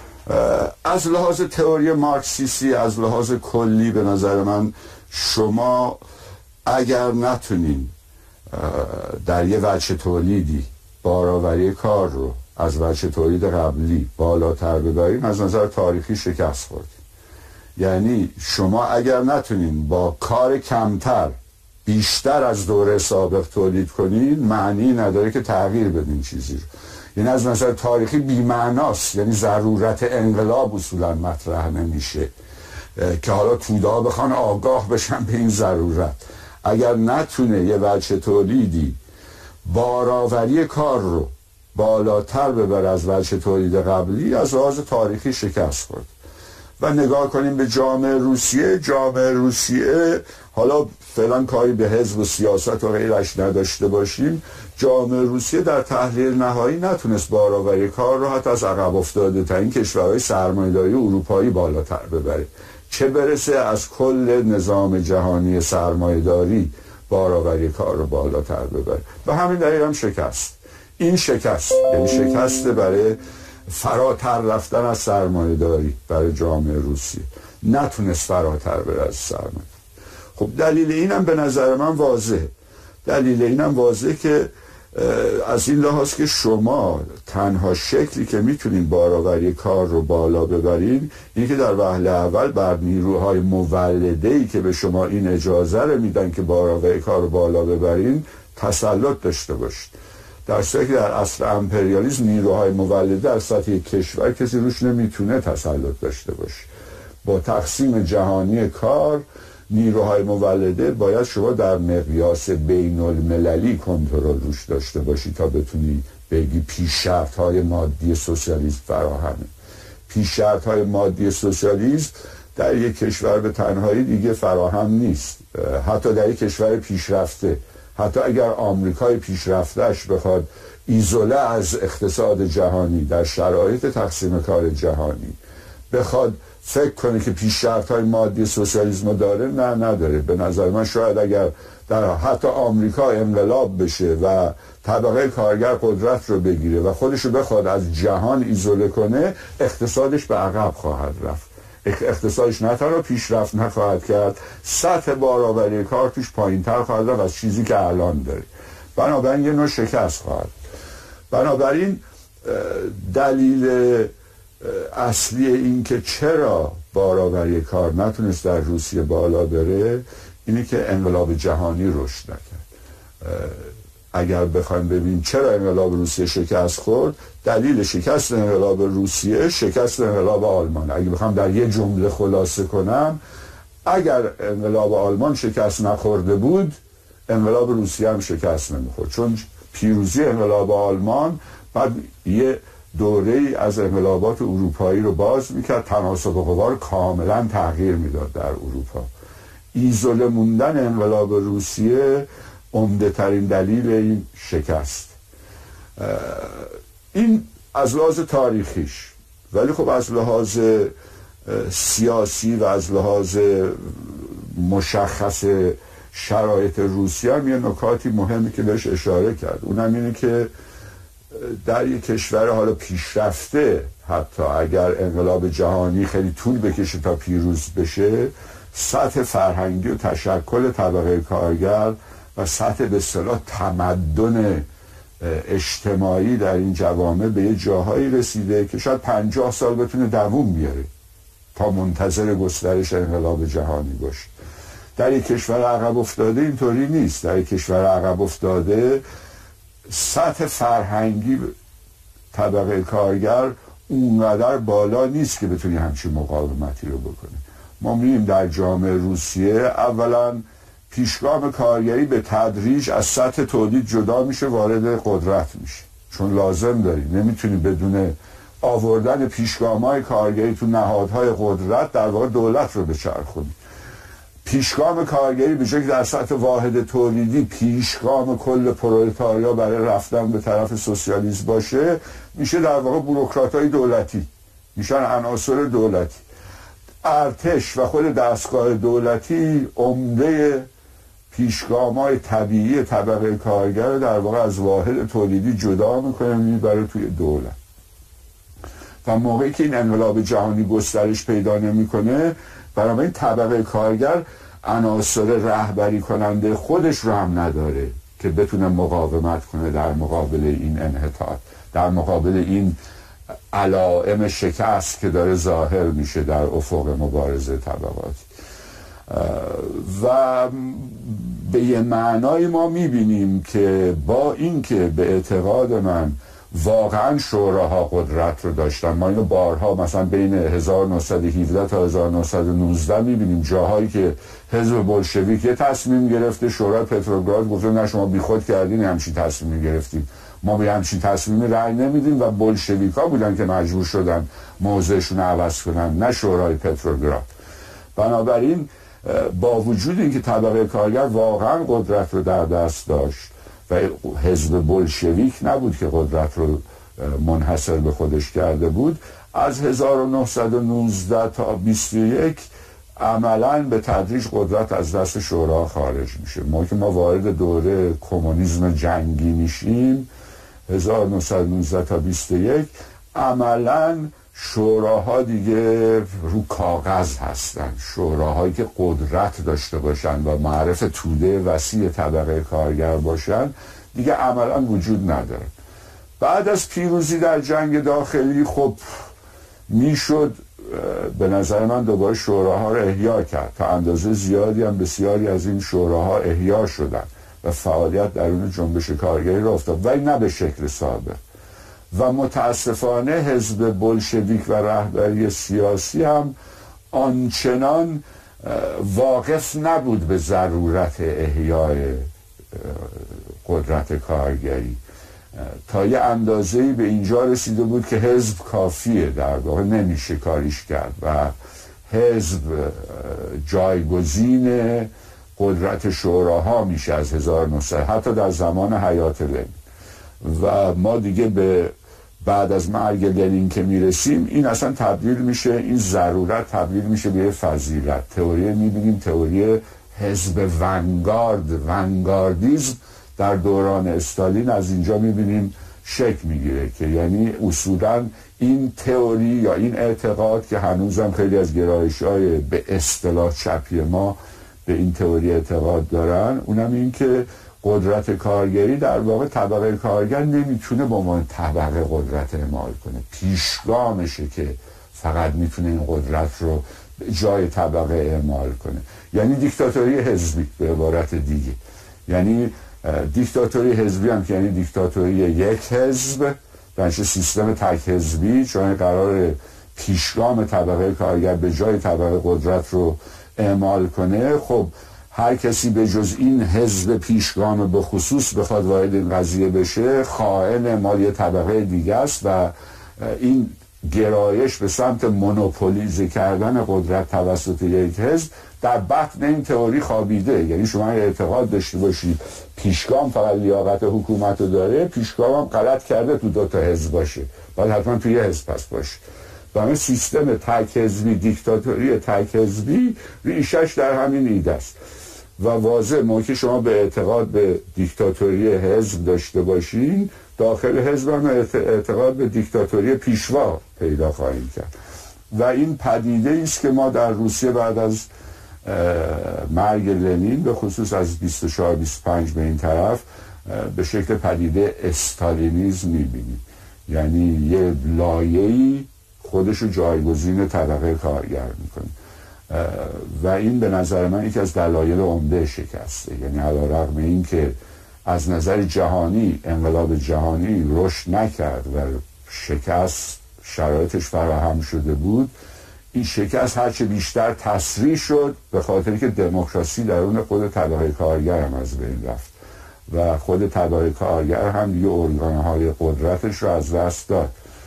[SPEAKER 2] از لحاظ تئوری مارکسیستی، از لحاظ کلی به نظر من شما اگر نتونین در یه وجه تولیدی بارآوری کار رو از وجه تولید قبلی بالاتر ببرین، از نظر تاریخی شکست خوردین. یعنی شما اگر نتونین با کار کمتر بیشتر از دوره سابق تولید کنین، معنی نداره که تغییر بدین چیزی رو. یعنی از نظر تاریخی بی‌معناست، یعنی ضرورت انقلاب اصولا مطرح نمیشه که حالا توده‌ها بخوان آگاه بشن به این ضرورت. اگر نتونه یه وجه تولیدی بارآوری کار رو بالاتر ببر از وجه تولید قبلی، از لحاظ تاریخی شکست خورد. و نگاه کنیم به جامعه روسیه. جامعه روسیه، حالا فعلا کاری به حزب و سیاست و غیرش نداشته باشیم، جامعه روسیه در تحلیل نهایی نتونست بارآوری کار رو حتی از عقب افتاده تا این کشورهای سرمایه‌داری اروپایی بالاتر ببره، چه برسه از کل نظام جهانی سرمایه‌داری بارآوری کار رو بالاتر ببره. به همین دلیل هم شکست. این شکست یعنی شکست برای فراتر رفتن از سرمایه‌داری برای جامعه روسیه. نتونست فراتر بره از سرمایه. خب دلیل اینم به نظر من واضحه. دلیل اینم واضحه که از این لحاظ که شما تنها شکلی که میتونین بارآوری کار رو بالا ببرین اینه که در وهله اول بر نیروهای مولده‌ای که به شما این اجازه رو میدن که بارآوری کار رو بالا ببرین تسلط داشته باشید. در صورتی که در عصر امپریالیسم نیروهای مولده در سطح کشور کسی روش نمیتونه تسلط داشته باشه. با تقسیم جهانی کار نیروهای مولده باید شما در مقیاس بین المللی کنترل روش داشته باشی تا بتونی بگی پیش شرط های مادی سوسیالیسم فراهمه. پیش شرط های مادی سوسیالیسم در یک کشور به تنهایی دیگه فراهم نیست. حتی در یک کشور پیشرفته، حتی اگر آمریکای پیشرفتهش بخواد ایزوله از اقتصاد جهانی در شرایط تقسیم کار جهانی بخواد فکر کنه که پیش شرط‌های مادی سوسیالیسم داره، نه نداره. به نظر من شاید اگر در حتی آمریکا انقلاب بشه و طبقه کارگر قدرت رو بگیره و خودش رو بخواد از جهان ایزوله کنه، اقتصادش به عقب خواهد رفت. اقتصادش نه تنها پیشرفت نخواهد کرد، سطح بارآوری کار توش پایین‌تر خواهد رفت از چیزی که الان داره. بنابراین یه نوع شکست خواهد. بنابراین دلیل اصلی این که چرا بارآوری کار نتونست در روسیه بالا بره اینه که انقلاب جهانی رشد نکرد. اگر بخوایم ببینیم چرا انقلاب روسیه شکست خورد، دلیل شکست انقلاب روسیه شکست انقلاب آلمان. اگه بخوام در یه جمله خلاصه کنم، اگر انقلاب آلمان شکست نخورده بود انقلاب روسیه هم شکست نمیخورد، چون پیروزی انقلاب آلمان بعد یه دوره‌ای از انقلابات اروپایی رو باز میکرد، تناسب قوا رو کاملا تغییر میداد در اروپا. ایزوله موندن انقلاب روسیه عمده ترین دلیل این شکست. این از لحاظ تاریخیش، ولی خب از لحاظ سیاسی و از لحاظ مشخص شرایط روسیه هم یه نکاتی مهمی که بهش اشاره کرد. اونم اینه که در یک کشور حالا پیشرفته، حتی اگر انقلاب جهانی خیلی طول بکشه تا پیروز بشه، سطح فرهنگی و تشکل طبقه کارگر و سطح به اصطلاح تمدن اجتماعی در این جوامع به یه جاهایی رسیده که شاید 50 سال بتونه دووم بیاره تا منتظر گسترش انقلاب جهانی باشه. در یک کشور عقب افتاده اینطوری نیست. در یک کشور عقب افتاده سطح فرهنگی طبقه کارگر اونقدر بالا نیست که بتونی همچین مقاومتی رو بکنه. ما می‌بینیم در جامعه روسیه اولا پیشگام کارگری به تدریج از سطح تولید جدا میشه، وارد قدرت میشه، چون لازم داری، نمیتونی بدون آوردن پیشگام‌های کارگری تو نهادهای قدرت در واقع دولت رو بچرخونی. پیشگام کارگری به جای که در سطح واحد تولیدی پیشگام کل پرولتاریا برای رفتن به طرف سوسیالیسم باشه، میشه در واقع بوروکرات‌های دولتی، میشن عناصر دولتی. ارتش و خود دستگاه دولتی عمده پیشگام‌های طبیعی طبقه کارگر در واقع از واحد تولیدی جدا میکنه، میبره توی دولت. و موقعی که این انقلاب جهانی گسترش پیدا نمیکنه، برای این طبقه کارگر عناصر رهبری کننده خودش رو هم نداره که بتونه مقاومت کنه در مقابل این انحطاط، در مقابل این علائم شکست که داره ظاهر میشه در افق مبارزه طبقاتی. و به یه معنای ما میبینیم که با اینکه به اعتقاد من واقعا شوراها قدرت رو داشتن، ما اینو بارها مثلا بین 1917 تا 1919 میبینیم جاهایی که حزب بولشویک یه تصمیم گرفته، شورای پتروگراد گفته نه شما بیخود کردین همچین تصمیمی گرفتیم، ما به همچین تصمیمی رأی نمیدیم، و بولشویکا بودن که مجبور شدن موضعشون رو عوض کنن، نه شورای پتروگراد. بنابراین با وجود اینکه طبقه کارگر واقعا قدرت رو در دست داشت و حزب بولشویک نبود که قدرت رو منحصر به خودش کرده بود، از 1919 تا 21 عملاً به تدریج قدرت از دست شورا خارج میشه. ما که ما وارد دوره کمونیسم جنگی میشیم 1919 تا 21 عملاً شوراها دیگه رو کاغذ هستن، شوراهایی که قدرت داشته باشن و معرف توده وسیع طبقه کارگر باشن دیگه عملا وجود نداره. بعد از پیروزی در جنگ داخلی خب میشد به نظر من دوباره شوراها رو احیا کرد. تا اندازه زیادی هم بسیاری از این شوراها احیا شدن و فعالیت درون جنبش کارگری را افتاد، ولی نه به شکل سابق. و متاسفانه حزب بلشویک و رهبری سیاسی هم آنچنان واقف نبود به ضرورت احیای قدرت کارگری. تا یه اندازه‌ای به اینجا رسیده بود که حزب کافیه، در واقع نمیشه کاریش کرد و حزب جایگزین قدرت شوراها میشه از 1900 حتی در زمان حیات لنین. و ما دیگه به بعد از مرگ لنین که میرسیم این اصلا تبدیل میشه، این ضرورت تبدیل میشه به یه فضیلت. تئوری میبینیم تئوری حزب ونگاردیزم در دوران استالین از اینجا میبینیم شکل میگیره که یعنی اصولا این تئوری یا این اعتقاد که هنوزم خیلی از گرایش‌های به اصطلاح چپی ما به این تئوری اعتقاد دارن، اونم این که قدرت کارگری در واقع طبقه کارگر نمیتونه با عنوان طبقه قدرت اعمال کنه، پیشگامشه که فقط میتونه این قدرت رو جای طبقه اعمال کنه. یعنی دیکتاتوری حزبی به عبارت دیگه، یعنی دیکتاتوری حزبی هم که یعنی دیکتاتوری یک حزب، درنچه سیستم تک حزبی، چون قرار پیشگام طبقه کارگر به جای طبقه قدرت رو اعمال کنه. خب هر کسی به جز این حزب پیشگام به خصوص بخواد وارد این قضیه بشه خائن مال یه طبقه دیگه است و این گرایش به سمت مونوپولیزه کردن قدرت توسط یک حزب در بطن این تئوری خوابیده. یعنی شما اعتقاد داشته باشید پیشگام فقط لیاقت حکومت رو داره، پیشگام هم غلط کرده تو دو تا حزب باشه، باید حتما تو یه حزب پس باشه. و همین سیستم تک حزبی، دیکتاتوری تک حزبی ریشش در همین ایده است و واضح موقعی شما به اعتقاد به دیکتاتوری حزب داشته باشین، داخل حزب هم اعتقاد به دیکتاتوری پیشوا پیدا خواهیم کرد. و این پدیده است که ما در روسیه بعد از مرگ لنین به خصوص از 24-25 به این طرف به شکل پدیده استالینیزم میبینیم. یعنی یه لایه‌ای خودشو جایگزین طبقه کارگر میکنه و این به نظر من یکی از دلایل عمده شکسته. یعنی علیرغم این که از نظر جهانی انقلاب جهانی رشد نکرد و شکست شرایطش فراهم شده بود، این شکست هرچه بیشتر تسریع شد به خاطری که دموکراسی درون خود طبقه کارگر هم از بین رفت و خود طبقه کارگر هم دیگه ارگانهای قدرتش رو از دست داد.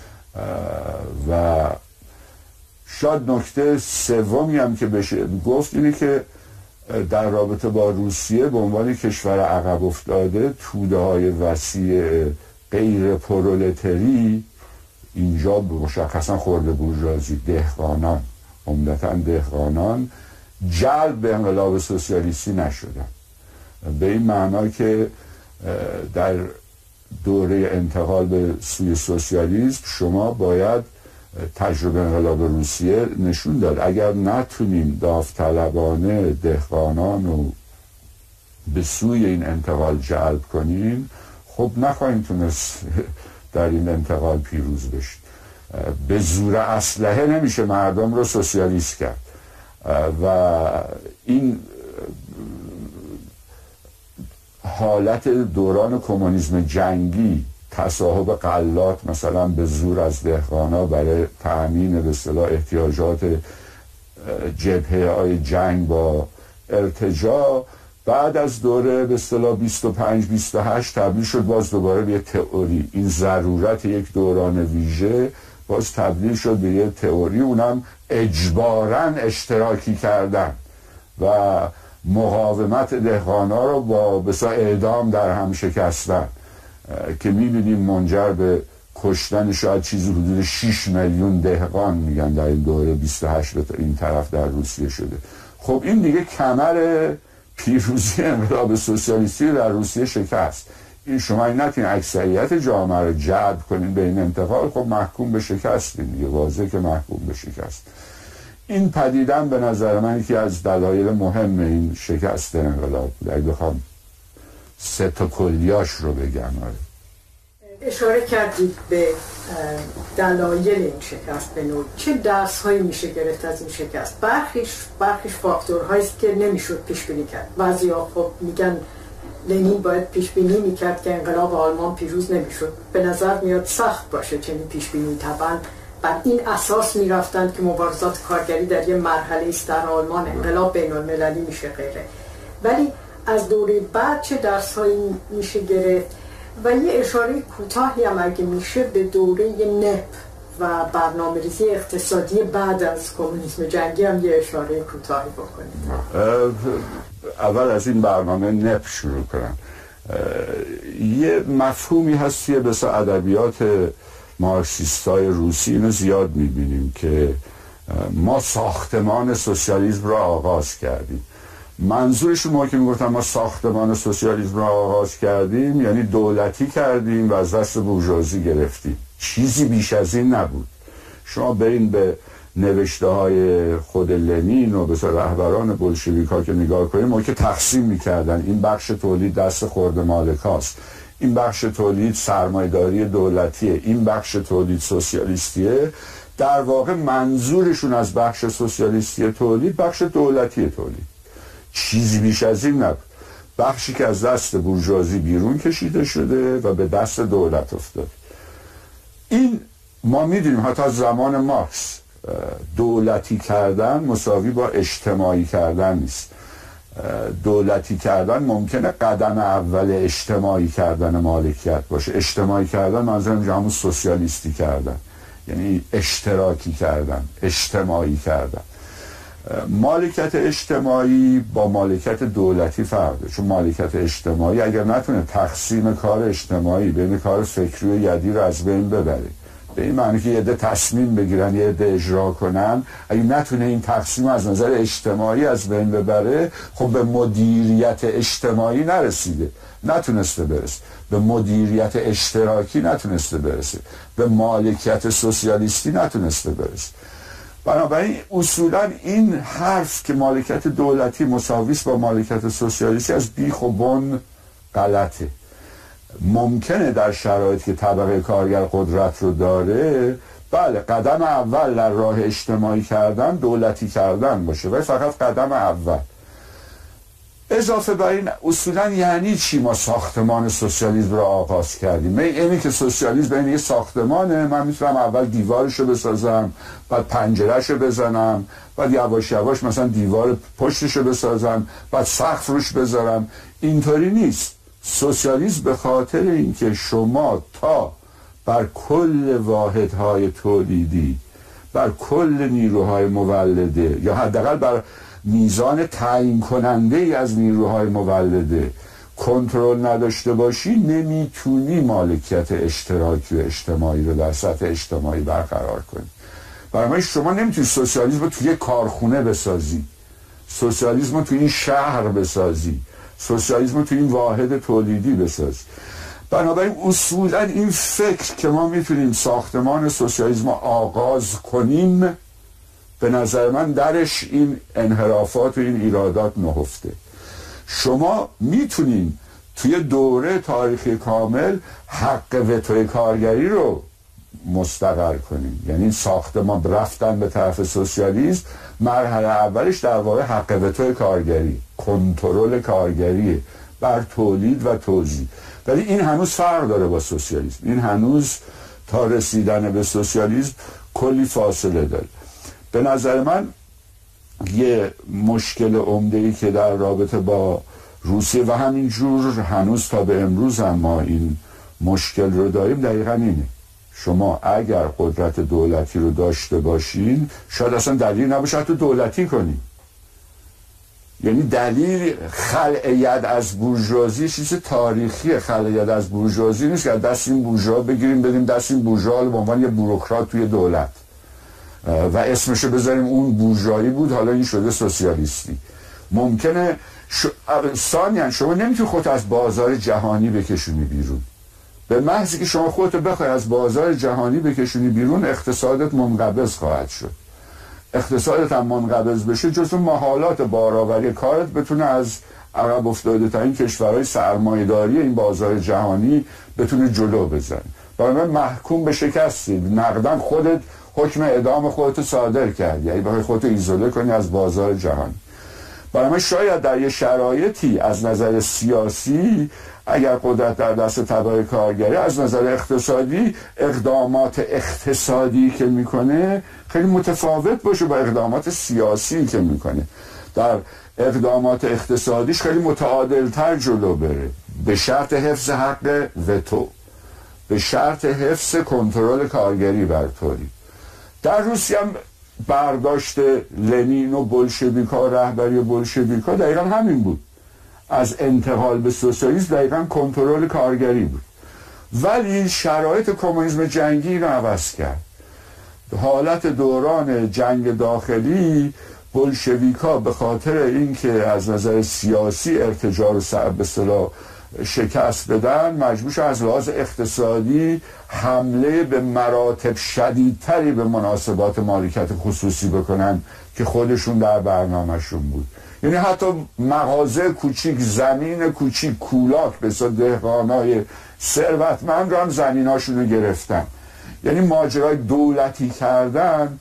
[SPEAKER 2] و شاید نکته سومی هم که بشه گفت اینه که در رابطه با روسیه به عنوان کشور عقب افتاده توده های وسیع غیر پرولتری اینجا مشخصا خرده بورژوازی، دهقانان، عمدتاً دهقانان جلب به انقلاب سوسیالیستی نشدن. به این معنا که در دوره انتقال به سوی سوسیالیسم شما باید تجربه انقلاب روسیه نشون داد اگر نتونیم داوطلبانه دهقانان رو به سوی این انتقال جلب کنیم، خب نخواهیم تونست در این انتقال پیروز بشیم. به زور اسلحه نمیشه مردم رو سوسیالیست کرد و این حالت دوران کمونیسم جنگی، تصاحب غلات مثلا به زور از دهقانا برای تأمین به اصطلاح احتیاجات جبهه‌های جنگ با ارتجاع، بعد از دوره به اصطلاح 25-28 تبدیل شد باز دوباره به یه تئوری. این ضرورت یک دوران ویژه باز تبدیل شد به یه تئوری، اونم اجباراً اشتراکی کردن و مقاومت دهقانا رو با بسا اعدام در هم شکستن که می‌بینیم منجر به کشتن شاید چیزی حدود 6 میلیون دهقان میگن در این دوره 28 به این طرف در روسیه شده. خب این دیگه کمر پیروزی انقلاب سوسیالیستی در روسیه شکست. این شما نتونید اکثریت جامعه رو جلب کنید به این انتقال، خب محکوم به شکستین دیگه، واضحه که محکوم به شکست. این پدیدن به نظر من یکی از دلایل مهم این شکست انقلاب بود. اگه بخوام 3 تا کلیاش رو بگم.
[SPEAKER 1] اشاره کردید به دلایل این شکست به نوع. چه درس هایی میشه گرفت از این شکست؟ برخیش فاکتورهایی است که نمیشد پیش بینی کرد. بعضیا خب میگن لنین باید پیش بینی میکرد که انقلاب آلمان پیروز نمیشد. به نظر میاد سخت باشه چنین پیش بینی. طبعا بر این اساس میرفتند که مبارزات کارگری در یه مرحله است در آلمان انقلاب بین المللی میشه غیره. ولی از دوره بعد چه درس هایی میشه گرفت؟ و یه اشاره کوتاهی هم اگه میشه به دوره نپ و برنامه‌ریزی اقتصادی بعد از کمونیسم جنگی هم یه اشاره کوتاهی بکنید.
[SPEAKER 2] اول از این برنامه نپ شروع کنم. یه مفهومی هست که بسا ادبیات مارکسیستای روسی اینو زیاد میبینیم که ما ساختمان سوسیالیسم را آغاز کردیم. منظورشون ما که میگفتن ما ساختمان سوسیالیسم را آغاز کردیم یعنی دولتی کردیم و از دست بورژوازی گرفتیم. چیزی بیش از این نبود. شما برین به نوشته های خود لنین و به رهبران بولشویک‌ها که نگاه کنیم، ما که تقسیم میکردن این بخش تولید دست خرد مالکاست، این بخش تولید سرمایه‌داری دولتیه، این بخش تولید سوسیالیستیه. در واقع منظورشون از بخش سوسیالیستی تولید بخش دولتی تولید، چیزی بیش از این نبود. بخشی که از دست بورژوازی بیرون کشیده شده و به دست دولت افتاد. این ما میدونیم حتی از زمان مارکس دولتی کردن مساوی با اجتماعی کردن نیست. دولتی کردن ممکنه قدم اول اجتماعی کردن مالکیت باشه. اجتماعی کردن منظورم همون سوسیالیستی کردن، یعنی اشتراکی کردن، اجتماعی کردن. مالکیت اجتماعی با مالکیت دولتی فرق داره، چون مالکیت اجتماعی اگر نتونه تقسیم کار اجتماعی بین کار فکری و یدی رو از بین ببره، به این معنی که یه عده تصمیم بگیرن یه عده اجرا کنن، اگه نتونه این تقسیم از نظر اجتماعی از بین ببره، خب به مدیریت اجتماعی نرسیده، نتونسته برسه، به مدیریت اشتراکی نتونسته برسه، به مالکیت سوسیالیستی نتونسته برسه. بنابراین اصولا این حرف که مالکیت دولتی مساویس با مالکیت سوسیالیستی از بیخ و بن غلطه. ممکنه در شرایطی که طبقه کارگر قدرت رو داره، بله قدم اول در راه اجتماعی کردن دولتی کردن باشه، ولی فقط قدم اول. اضافه بر این اصولا یعنی چی ما ساختمان سوسیالیسم رو آغاز کردیم؟ اینی که سوسیالیسم بین یه ساختمانه، من میتونم اول دیوارشو بسازم، بعد پنجرهشو بزنم، بعد یواش یواش مثلا دیوار پشتشو بسازم، بعد سقف روش بذارم. اینطوری نیست. سوسیالیسم به خاطر اینکه شما تا بر کل واحدهای تولیدی، بر کل نیروهای مولده، یا حداقل بر میزان تعیین کننده ای از نیروهای مولده کنترل نداشته باشی، نمیتونی مالکیت اشتراکی و اجتماعی رو در سطح اجتماعی برقرار کنی. برای شما نمیتونی سوسیالیسم رو توی کارخونه بسازی، سوسیالیسم رو توی این شهر بسازی، سوسیالیسم رو توی این واحد تولیدی بسازی. بنابراین اصولا این فکر که ما میتونیم ساختمان سوسیالیسم رو آغاز کنیم، به نظر من درش این انحرافات و این ایرادات نهفته. شما میتونین توی دوره تاریخی کامل حق وتوی کارگری رو مستقر کنین، یعنی ساختمان رفتن به طرف سوسیالیسم مرحله اولش در واقع حق وتوی کارگری، کنترل کارگری بر تولید و توزیع. ولی این هنوز فرق داره با سوسیالیسم، این هنوز تا رسیدن به سوسیالیسم کلی فاصله داره. به نظر من یه مشکل عمده‌ای که در رابطه با روسیه و همینجور هنوز تا به امروز هم ما این مشکل رو داریم دقیقا اینه. شما اگر قدرت دولتی رو داشته باشین، شاید اصلا دلیل نباشه حتی دولتی کنین. یعنی دلیل خلع ید از بورژوازی چیز تاریخیه. خلع ید از بورژوازی نیست که دست این بورژوا بگیریم بدیم دست این بورژوا به عنوان یه بوروکرات توی دولت و اسمشو بذاریم اون بورژوایی بود حالا این شده سوسیالیستی. ممکنه ثانیاً شما نمیتونی خودت از بازار جهانی بکشونی بیرون. به محضی که شما خودت بخوای از بازار جهانی بکشونی بیرون، اقتصادت منقبض خواهد شد. اقتصادت هم منقبض بشه، جزو محالات بارآوری کارت بتونه از عقب افتاده ترین کشورهای سرمایه‌داری این بازار جهانی بتونه جلو بزنه. برای من محکوم به شکستی. نقدن خودت حکم اعدام خودت صادر کردی، یعنی بخوای خودت ایزوله کنی از بازار جهانی. برای من شاید در یه شرایطی از نظر سیاسی، اگر قدرت در دست طبقه کارگری، از نظر اقتصادی اقدامات اقتصادی که میکنه خیلی متفاوت باشه با اقدامات سیاسی که میکنه. در اقدامات اقتصادیش خیلی متعادلتر جلو بره، به شرط حفظ حق وتو، به شرط حفظ کنترل کارگری بر تولید. در روسیه هم برداشت لنین و بولشویک‌ها، رهبری بولشویک‌ها دقیقا همین بود. از انتقال به سوسیالیسم دقیقا کنترل کارگری بود. ولی شرایط کمونیسم جنگی رو عوض کرد. حالت دوران جنگ داخلی، بولشویک‌ها به خاطر اینکه از نظر سیاسی ارتجاع رو به اصطلاح شکست بدن، مجبور از لحاظ اقتصادی حمله به مراتب شدیدتری به مناسبات مالکیت خصوصی بکنن که خودشون در برنامهشون بود. یعنی حتی مغازه کوچیک، زمین کوچیک، کولاک به صورت دهقانای ثروتمند رو هم زمیناشون رو گرفتن. یعنی ماجرای دولتی کردن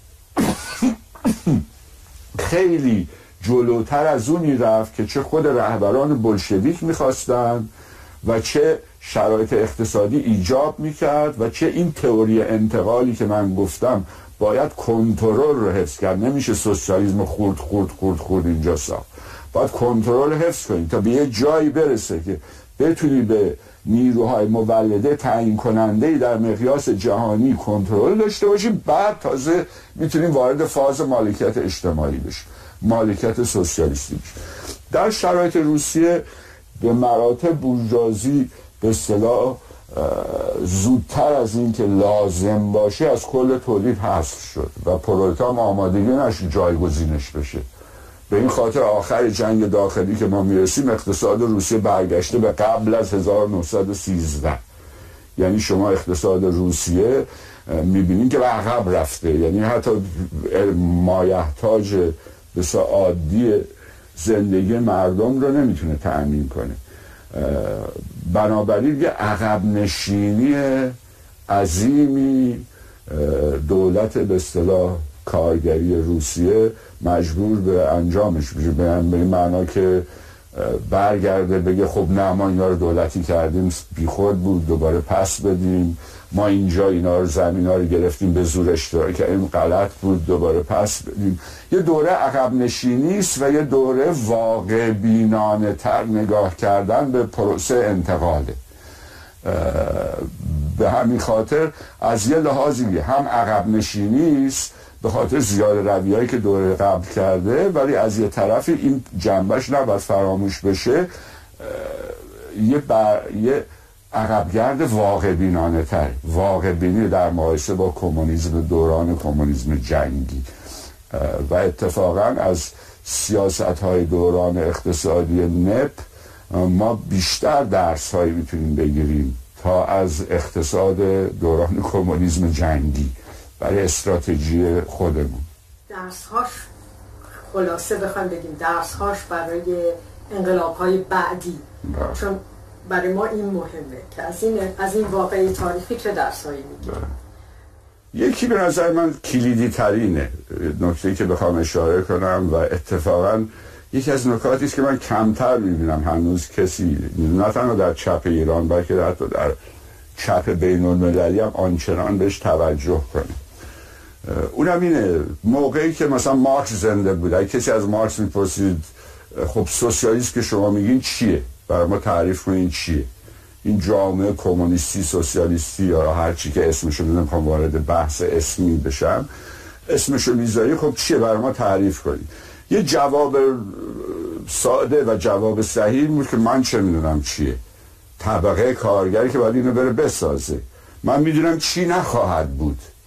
[SPEAKER 2] خیلی جلوتر از اونی رفت که چه خود رهبران بولشویک میخواستن و چه شرایط اقتصادی ایجاب میکرد و چه این تئوری انتقالی که من گفتم باید کنترل رو حفظ کرد. نمیشه سوسیالیسم خورد اینجا ساخت. باید کنترل حفظ کنید تا به یه جایی برسه که بتونی به نیروهای مولده تعیین کننده در مقیاس جهانی کنترل داشته باشی. بعد تازه میتونیم وارد فاز مالکیت اجتماعی بشیم، مالکیت سوسیالیستی بشیم. در شرایط روسیه به مراتب بورژوازی به اصطلاح زودتر از این که لازم باشه از کل تولید حذف شد و پرولتار آمادگی نشد جایگزینش بشه. به این خاطر آخر جنگ داخلی که ما میرسیم، اقتصاد روسیه برگشته به قبل از 1913. یعنی شما اقتصاد روسیه میبینین که به عقب رفته، یعنی حتی مایحتاج بسیار عادی زندگی مردم رو نمیتونه تأمین کنه. بنابراین یه عقب نشینی عظیمی دولت به اصطلاح کارگری روسیه مجبور به انجامش میشه. به این معنا که برگرده بگه خب نه، ما اینا رو دولتی کردیم، بیخود بود، دوباره پس بدیم. ما اینجا اینا رو زمینا رو گرفتیم به زور اشتراک کردیم، غلط بود، دوباره پس بدیم. یه دوره عقب نشینی است و یه دوره واقع بینانه تر نگاه کردن به پروسه انتقاله. به همین خاطر از یه لحاظی هم عقب نشینی است به خاطر زیاده رویایی که دوره قبل کرده، ولی از یه طرفی این جنبش نباید فراموش بشه، یه عقبگرد واقع بینانه تر، واقع بینی در مقایسه با کمونیسم، دوران کمونیسم جنگی. و اتفاقا از سیاست های دوران اقتصادی نپ ما بیشتر درس هایی میتونیم بگیریم تا از اقتصاد دوران کمونیسم جنگی برای استراتژی خودمون.
[SPEAKER 1] درس‌هاش خلاصه بخوایم بگیم، درس‌هاش برای انقلاب‌های بعدی، چون برای ما این مهمه که از این واقعه تاریخی چه درس‌هایی میگیریم.
[SPEAKER 2] یکی به نظر من کلیدی ترینه، نکته‌ای که بخوام اشاره کنم و اتفاقا یکی از نکاتی است که من کمتر میبینم هنوز کسی، نه تنها در چپ ایران بلکه حتی در چپ بین‌المللی هم آنچنان بهش توجه کنه. اونم اینه، موقعی که مثلا مارکس زنده بود، اگه کسی از مارکس میپرسید خب سوسیالیسم که شما میگین چیه؟ برای ما تعریف کنین چیه؟ این جامعه کمونیستی، سوسیالیستی یا هر چی که اسمشو نمیخوام وارد بحث اسمی بشم، اسمشو میذاری، خب چیه؟ برای ما تعریف کنین. یه جواب ساده و جواب صحیح بود که من چه میدونم چیه؟ طبقه کارگری که باید اینو بره بسازه. من میدونم چی نخواهد بود.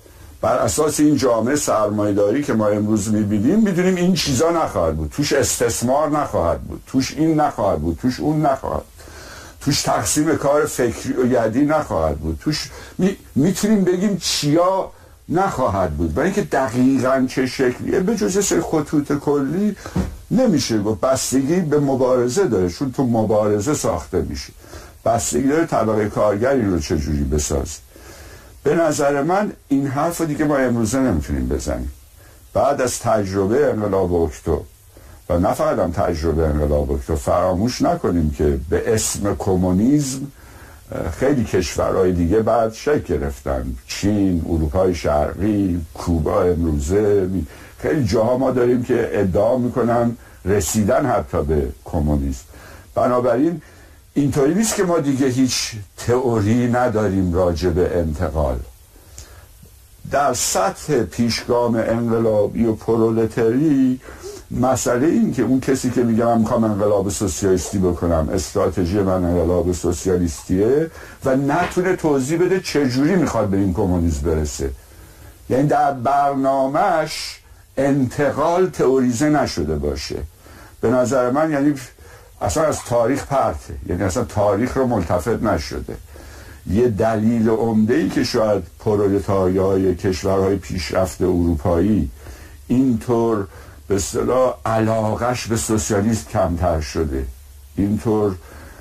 [SPEAKER 2] بر اساس این جامعه سرمایه‌داری که ما امروز می‌بینیم می‌دونیم این چیزا نخواهد بود، توش استثمار نخواهد بود، توش این نخواهد بود، توش اون نخواهد، توش تقسیم کار فکری و یدی نخواهد بود، توش میتونیم بگیم چیا نخواهد بود. برای اینکه دقیقاً چه شکلیه به جز سری خطوط کلی نمیشه گفت. بستگی به مبارزه داره، چون تو مبارزه ساخته میشه. بستگی داره طبقه کارگری رو چجوری بسازه. به نظر من این حرف دیگه ما امروزه نمیتونیم بزنیم. بعد از تجربه انقلاب اکتبر و نه فقط هم تجربه انقلاب اکتبر، فراموش نکنیم که به اسم کمونیسم خیلی کشورهای دیگه بعد شکل گرفتن. چین، اروپای شرقی، کوبا امروزه، خیلی جاها ما داریم که ادعا میکنن رسیدن حتی به کمونیسم. بنابراین اینطوری نیست که ما دیگه هیچ تئوری نداریم راجع به انتقال. در سطح پیشگام انقلابی و پرولتری مسئله این که اون کسی که میگه من میخوام انقلاب سوسیالیستی بکنم، استراتژی من انقلاب سوسیالیستیه و نتونه توضیح بده چجوری میخواد به این کمونیسم برسه، یعنی در برنامهش انتقال تئوریزه نشده باشه، به نظر من یعنی اصلا از تاریخ پرته، یعنی اصلا تاریخ رو ملتفت نشده. یه دلیل عمده‌ای که شاید پرولتاریای کشورهای پیشرفته اروپایی اینطور به اصطلاح علاقش به سوسیالیسم کمتر شده، اینطور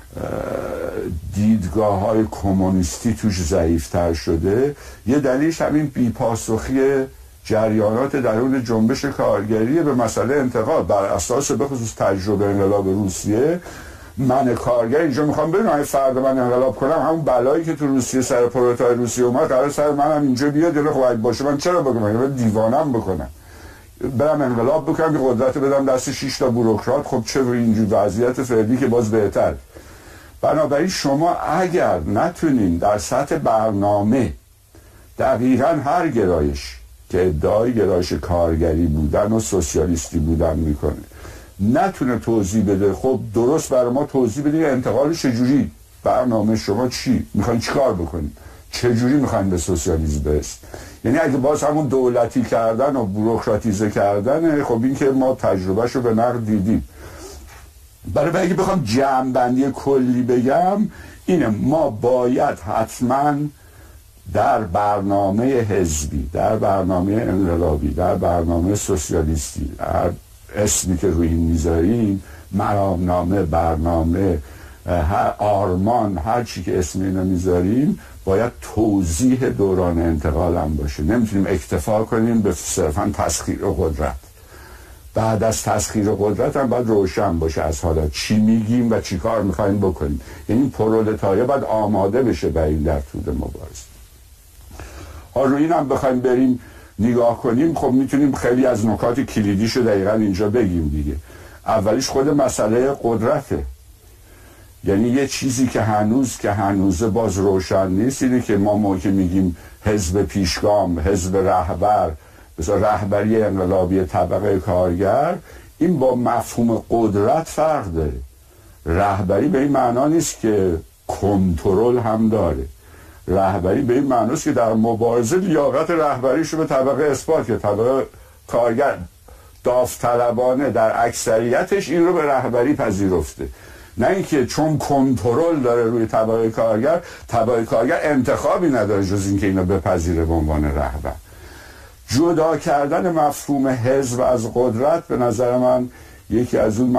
[SPEAKER 2] دیدگاه‌های کمونیستی توش ضعیفتر شده، یه دلیلش همین بی‌پاسخی جریانات درون جنبش کارگری به مسئله انتقال بر اساس به خصوص تجربه انقلاب روسیه. من کارگر اینجا میخوام ببینم اگه فردا من انقلاب کنم همون بلایی که تو روسیه سر پرولتای روسیه اومد قرار سر منم اینجا بیاد، یا خب باشه من چرا بگم، من دیوانم بکنم برم انقلاب بکنم که قدرت بدم دست 6 تا بوروکرات. خب چه اینجور وضعیت فعلی که باز بهتر. بنابراین شما اگر نتونین در سطح برنامه دقیقاً هر گرایش که ادعای گرایش کارگری بودن و سوسیالیستی بودن میکنه نتونه توضیح بده، خب درست برای ما توضیح بده انتقال چجوری، برنامه شما چی میخواین چیکار بکنین، چجوری میخواین به سوسیالیسم برسید. یعنی اگه باز همون دولتی کردن و بوروکراتیزه کردن، خب این که ما تجربهشو به نقد دیدیم. برای اگه بخوام جمع‌بندی کلی بگم اینه، ما باید حتما در برنامه حزبی، در برنامه انقلابی، در برنامه سوسیالیستی، هر اسمی که روی این میذاریم، مرامنامه، برنامه، هر آرمان، هر چی که اسم اینو میذاریم، باید توضیح دوران انتقال هم باشه. نمیتونیم اکتفا کنیم به صرفا تسخیر قدرت. بعد از تسخیر قدرت هم باید روشن باشه از حالا چی میگیم و چی کار میخوایم بکنیم. یعنی پرولتاریا باید آماده بشه برای این در طول مبارزه. ها روی این هم بخوایم بریم نگاه کنیم، خب میتونیم خیلی از نکات کلیدیشو دقیقا اینجا بگیم دیگه. اولیش خود مسئله قدرته، یعنی یه چیزی که هنوز باز روشن نیست اینه که ما موقع میگیم حزب پیشگام، حزب رهبر، مثلا رهبری انقلابی طبقه کارگر، این با مفهوم قدرت فرق داره. رهبری به این معنا نیست که کنترل هم داره. رهبری به این معناست که در مبارزه لیاقت رهبریشو به طبقه اثبات، که طبقه کارگر داوطلبانه در اکثریتش این رو به رهبری پذیرفته، نه اینکه چون کنترل داره روی طبقه کارگر انتخابی نداره جز اینکه اینو بپذیره به عنوان رهبر. جدا کردن مفهوم حزب از قدرت به نظر من یکی از اون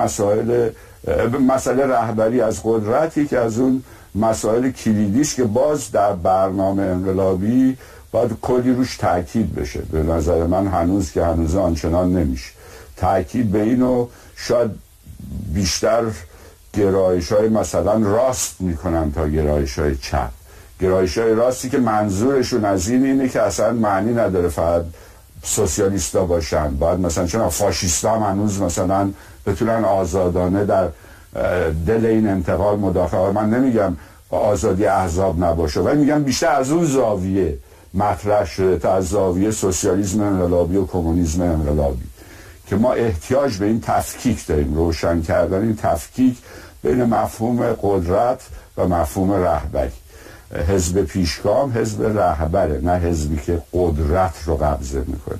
[SPEAKER 2] مسئله رهبری از قدرت، یکی از اون مسائل کلیدیش که باز در برنامه انقلابی باید کلی روش تاکید بشه. به نظر من هنوز آنچنان نمیشه تاکید به اینو، شاید بیشتر گرایش‌های مثلا راست میکنن تا گرایش‌های چپ. گرایش‌های راستی که منظورشون از اینه که اصلا معنی نداره فقط سوسیالیستا باشن، باید مثلا چون فاشیستا هم هنوز مثلا بتونن آزادانه در دل این انتقال مداخله. من نمیگم آزادی احزاب نباشه، ولی میگم بیشتر از اون زاویه مطرح شده تا از زاویه سوسیالیسم انقلابی و کمونیسم انقلابی، که ما احتیاج به این تفکیک داریم، روشن کردن این تفکیک بین مفهوم قدرت و مفهوم رهبری. حزب پیشگام حزب رهبره، نه حزبی که قدرت رو قبضه میکنه.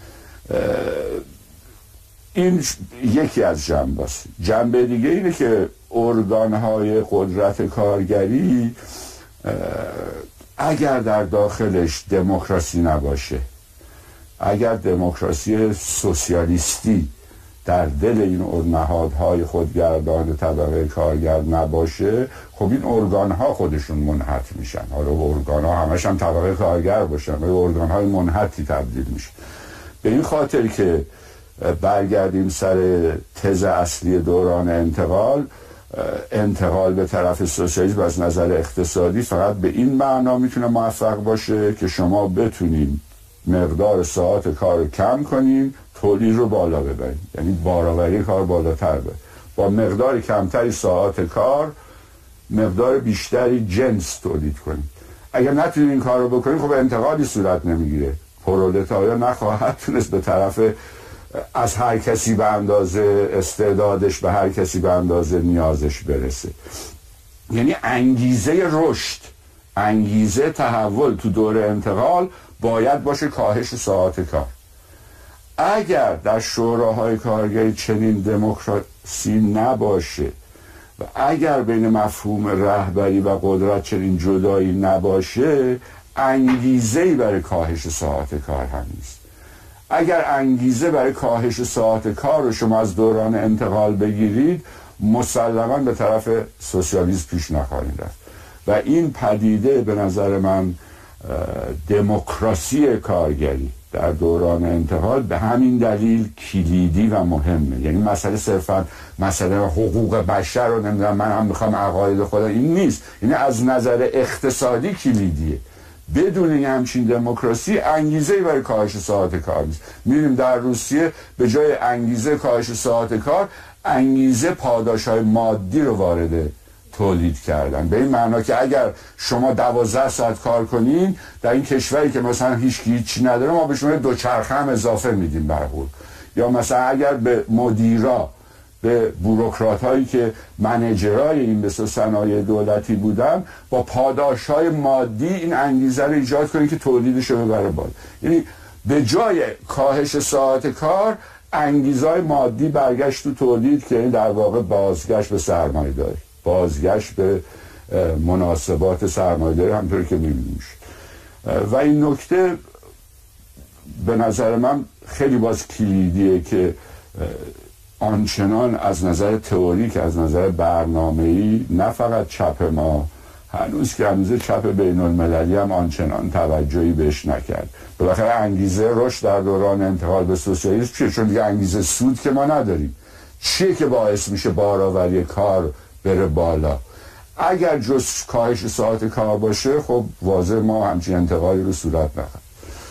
[SPEAKER 2] این یکی از جنبه است. جنبه دیگه اینه که ارگانهای قدرت کارگری اگر در داخلش دموکراسی نباشه، اگر دموکراسی سوسیالیستی در دل این نهادهای خودگردان طبقه کارگر نباشه، خب این ارگانها خودشون منحط میشن. حالا ارگانها همش هم طبقه کارگر باشن، ولی ارگانهای منحطی تبدیل میشه. به این خاطر که برگردیم سر تز اصلی دوران انتقال به طرف سوسیالیسم از نظر اقتصادی فقط به این معنا میتونه موفق باشه که شما بتونید مقدار ساعات کار کم کنیم، تولید رو بالا ببریم، یعنی بارآوری کار بالاتر بره. با مقدار کمتری ساعات کار مقدار بیشتری جنس تولید کنیم. اگر نتونید این کار رو بکنیم، خب انتقالی صورت نمیگیره. پرولتاریا نخواهد تونست به طرف از هر کسی به اندازه استعدادش به هر کسی به اندازه نیازش برسه. یعنی انگیزه رشد، انگیزه تحول تو دور انتقال باید باشه کاهش ساعات کار. اگر در شوراهای کارگری چنین دموکراسی نباشه و اگر بین مفهوم رهبری و قدرت چنین جدایی نباشه، انگیزه‌ای برای کاهش ساعات کار هم نیست. اگر انگیزه برای کاهش ساعات کار رو شما از دوران انتقال بگیرید، مسلماً به طرف سوسیالیسم پیش نخواهید رفت. و این پدیده به نظر من دموکراسی کارگری در دوران انتقال به همین دلیل کلیدی و مهمه. یعنی مسئله صرفاً مسئله حقوق بشر رو نمیدونم من هم میخوام عقاید خدا، این نیست. این از نظر اقتصادی کلیدیه. بدون این همچین دموکراسی انگیزه‌ای برای کاهش ساعت کار نیست. می‌بینیم در روسیه به جای انگیزه کاهش ساعت کار، انگیزه پاداش‌های مادی رو وارد تولید کردن. به این معنا که اگر شما 12 ساعت کار کنین در این کشوری که مثلا هیچی نداره، ما به شما دوچرخه هم اضافه میدیم برخورد. یا مثلا اگر به مدیرا، به بوروکرات هایی که منیجرای این بسیار صنایع دولتی بودن، با پاداش های مادی این انگیزه رو ایجاد کنید که تولیدش رو ببره بالا. یعنی به جای کاهش ساعت کار، انگیزه های مادی برگشت تو تولید که این در واقع بازگشت به سرمایه داری، بازگشت به مناسبات سرمایه داری همطور که می‌بینیم. و این نکته به نظر من خیلی باز کلیدیه که آنچنان از نظر تئوریک، از نظر برنامه‌ای، نه فقط چپ ما، هنوز که هنوز چپ بین المللی هم آنچنان توجهی بهش نکرد. بالاخره انگیزه رشد در دوران انتقال به سوسیالیسم چیه؟ چون دیگه انگیزه سود که ما نداریم. چیه که باعث میشه بارآوری کار بره بالا؟ اگر جز کاهش ساعت کار باشه، خب واضح ما همچین انتقالی رو صورت نخواهد.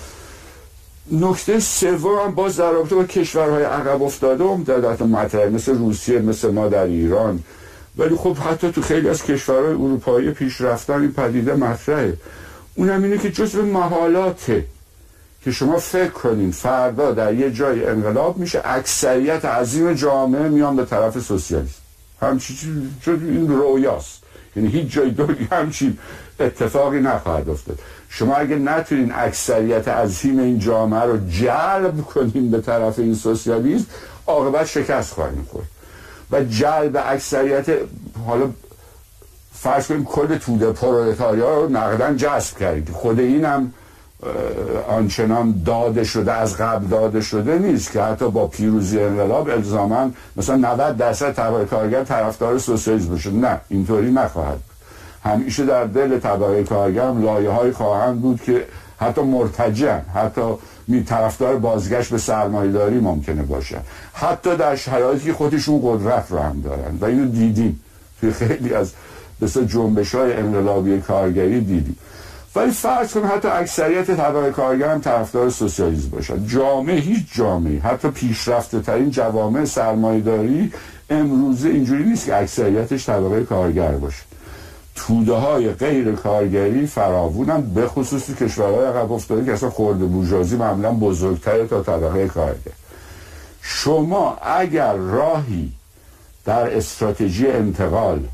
[SPEAKER 2] نکته سوم هم باز در رابطه با کشورهای عقب افتاده در مطرح مثل روسیه، مثل ما در ایران، ولی خب حتی تو خیلی از کشورهای اروپایی پیشرفتن این پدیده مطرحه. اونم اینه که جزو محالاته که شما فکر کنین فردا در یه جای انقلاب میشه، اکثریت عظیم جامعه میان به طرف سوسیالیسم. همچین این رویاست. یعنی هیچ جای دنیا همچین اتفاقی نخواهد افتاد. شما اگه نتونین اکثریت عظیم این جامعه رو جلب کنین به طرف این سوسیالیسم، عاقبت شکست خواهیم خورد. و جلب اکثریت، حالا فرض کنیم کل توده پرولتاریا رو نقدن جذب کردید، خود اینم آنچنان داده شده، از قبل داده شده نیست که حتی با پیروزی انقلاب الزاماً مثلا 90% طبقه کارگر طرفدار سوسیالیسم بشه. نه، اینطوری نخواهد. همیشه در دل طبقه کارگر لایه‌های خواهند بود که حتی مرتجعن، حتی طرفدار بازگشت به سرمایه‌داری ممکنه باشن، حتی در شرایطی که خودشون قدرت رو هم دارن. و اینو دیدیم توی خیلی از مثلا جنبش‌های انقلابی کارگری دیدیم. ولی فرض کنیم حتی اکثریت طبقه کارگر هم طرفدار سوسیالیسم باشن. جامعه، هیچ جامعه، حتی پیشرفته ترین جوامع سرمایه‌داری امروزه اینجوری نیست که اکثریتش طبقه کارگر باشه. توده های غیر کارگری فراوونن، به خصوص تو کشورهای عقب افتاده که اصلا خرده بورژوازی معمولا بزرگتره تا طبقه کارگر. شما اگر راهی در استراتژی انتقال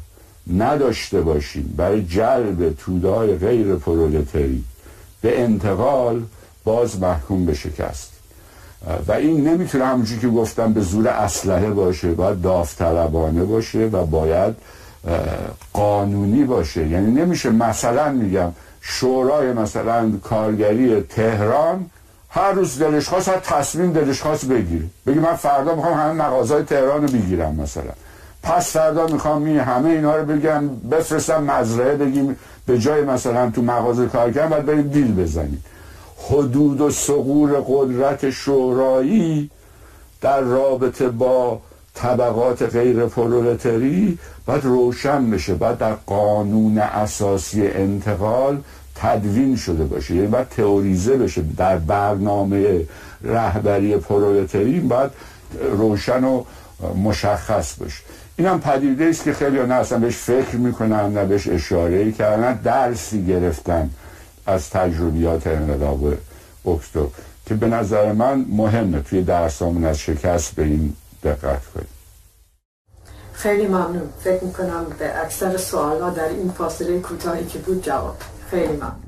[SPEAKER 2] نداشته باشیم برای جلب توده‌های غیر پرولتری به انتقال، باز محکوم به شکست. و این نمیتونه همونجوری که گفتم به زور اسلحه باشه، باید داوطلبانه باشه و باید قانونی باشه. یعنی نمیشه مثلا میگم شورای مثلا کارگری تهران هر روز دلش خواست، هر تصمیم دلش خواست بگیره، بگی من فردا میخوام همه مغازهای تهران رو بگیرم، مثلا پس فردا میخوام همه اینا رو بگم بفرستم مزرعه، بگیم به جای مثلا تو مغازه کار کردن باید بریم دیل بزنیم. حدود و ثغور قدرت شورایی در رابطه با طبقات غیر پرولتری باید روشن بشه، باید در قانون اساسی انتقال تدوین شده باشه، یعنی باید تئوریزه بشه در برنامه رهبری پرولتری، باید روشن و مشخص بشه. این هم پدیده است که خیلی ها نه اصلا بهش فکر میکنن، نه بهش اشاره کردن، درسی گرفتن از تجربیات انقلاب اکتبر که به نظر من مهمه توی درسامون از شکست به این دقت کنیم.
[SPEAKER 1] خیلی ممنون. فکر میکنم به اکثر سوالا در این فاصله کوتاهی که بود جواب. خیلی ممنون.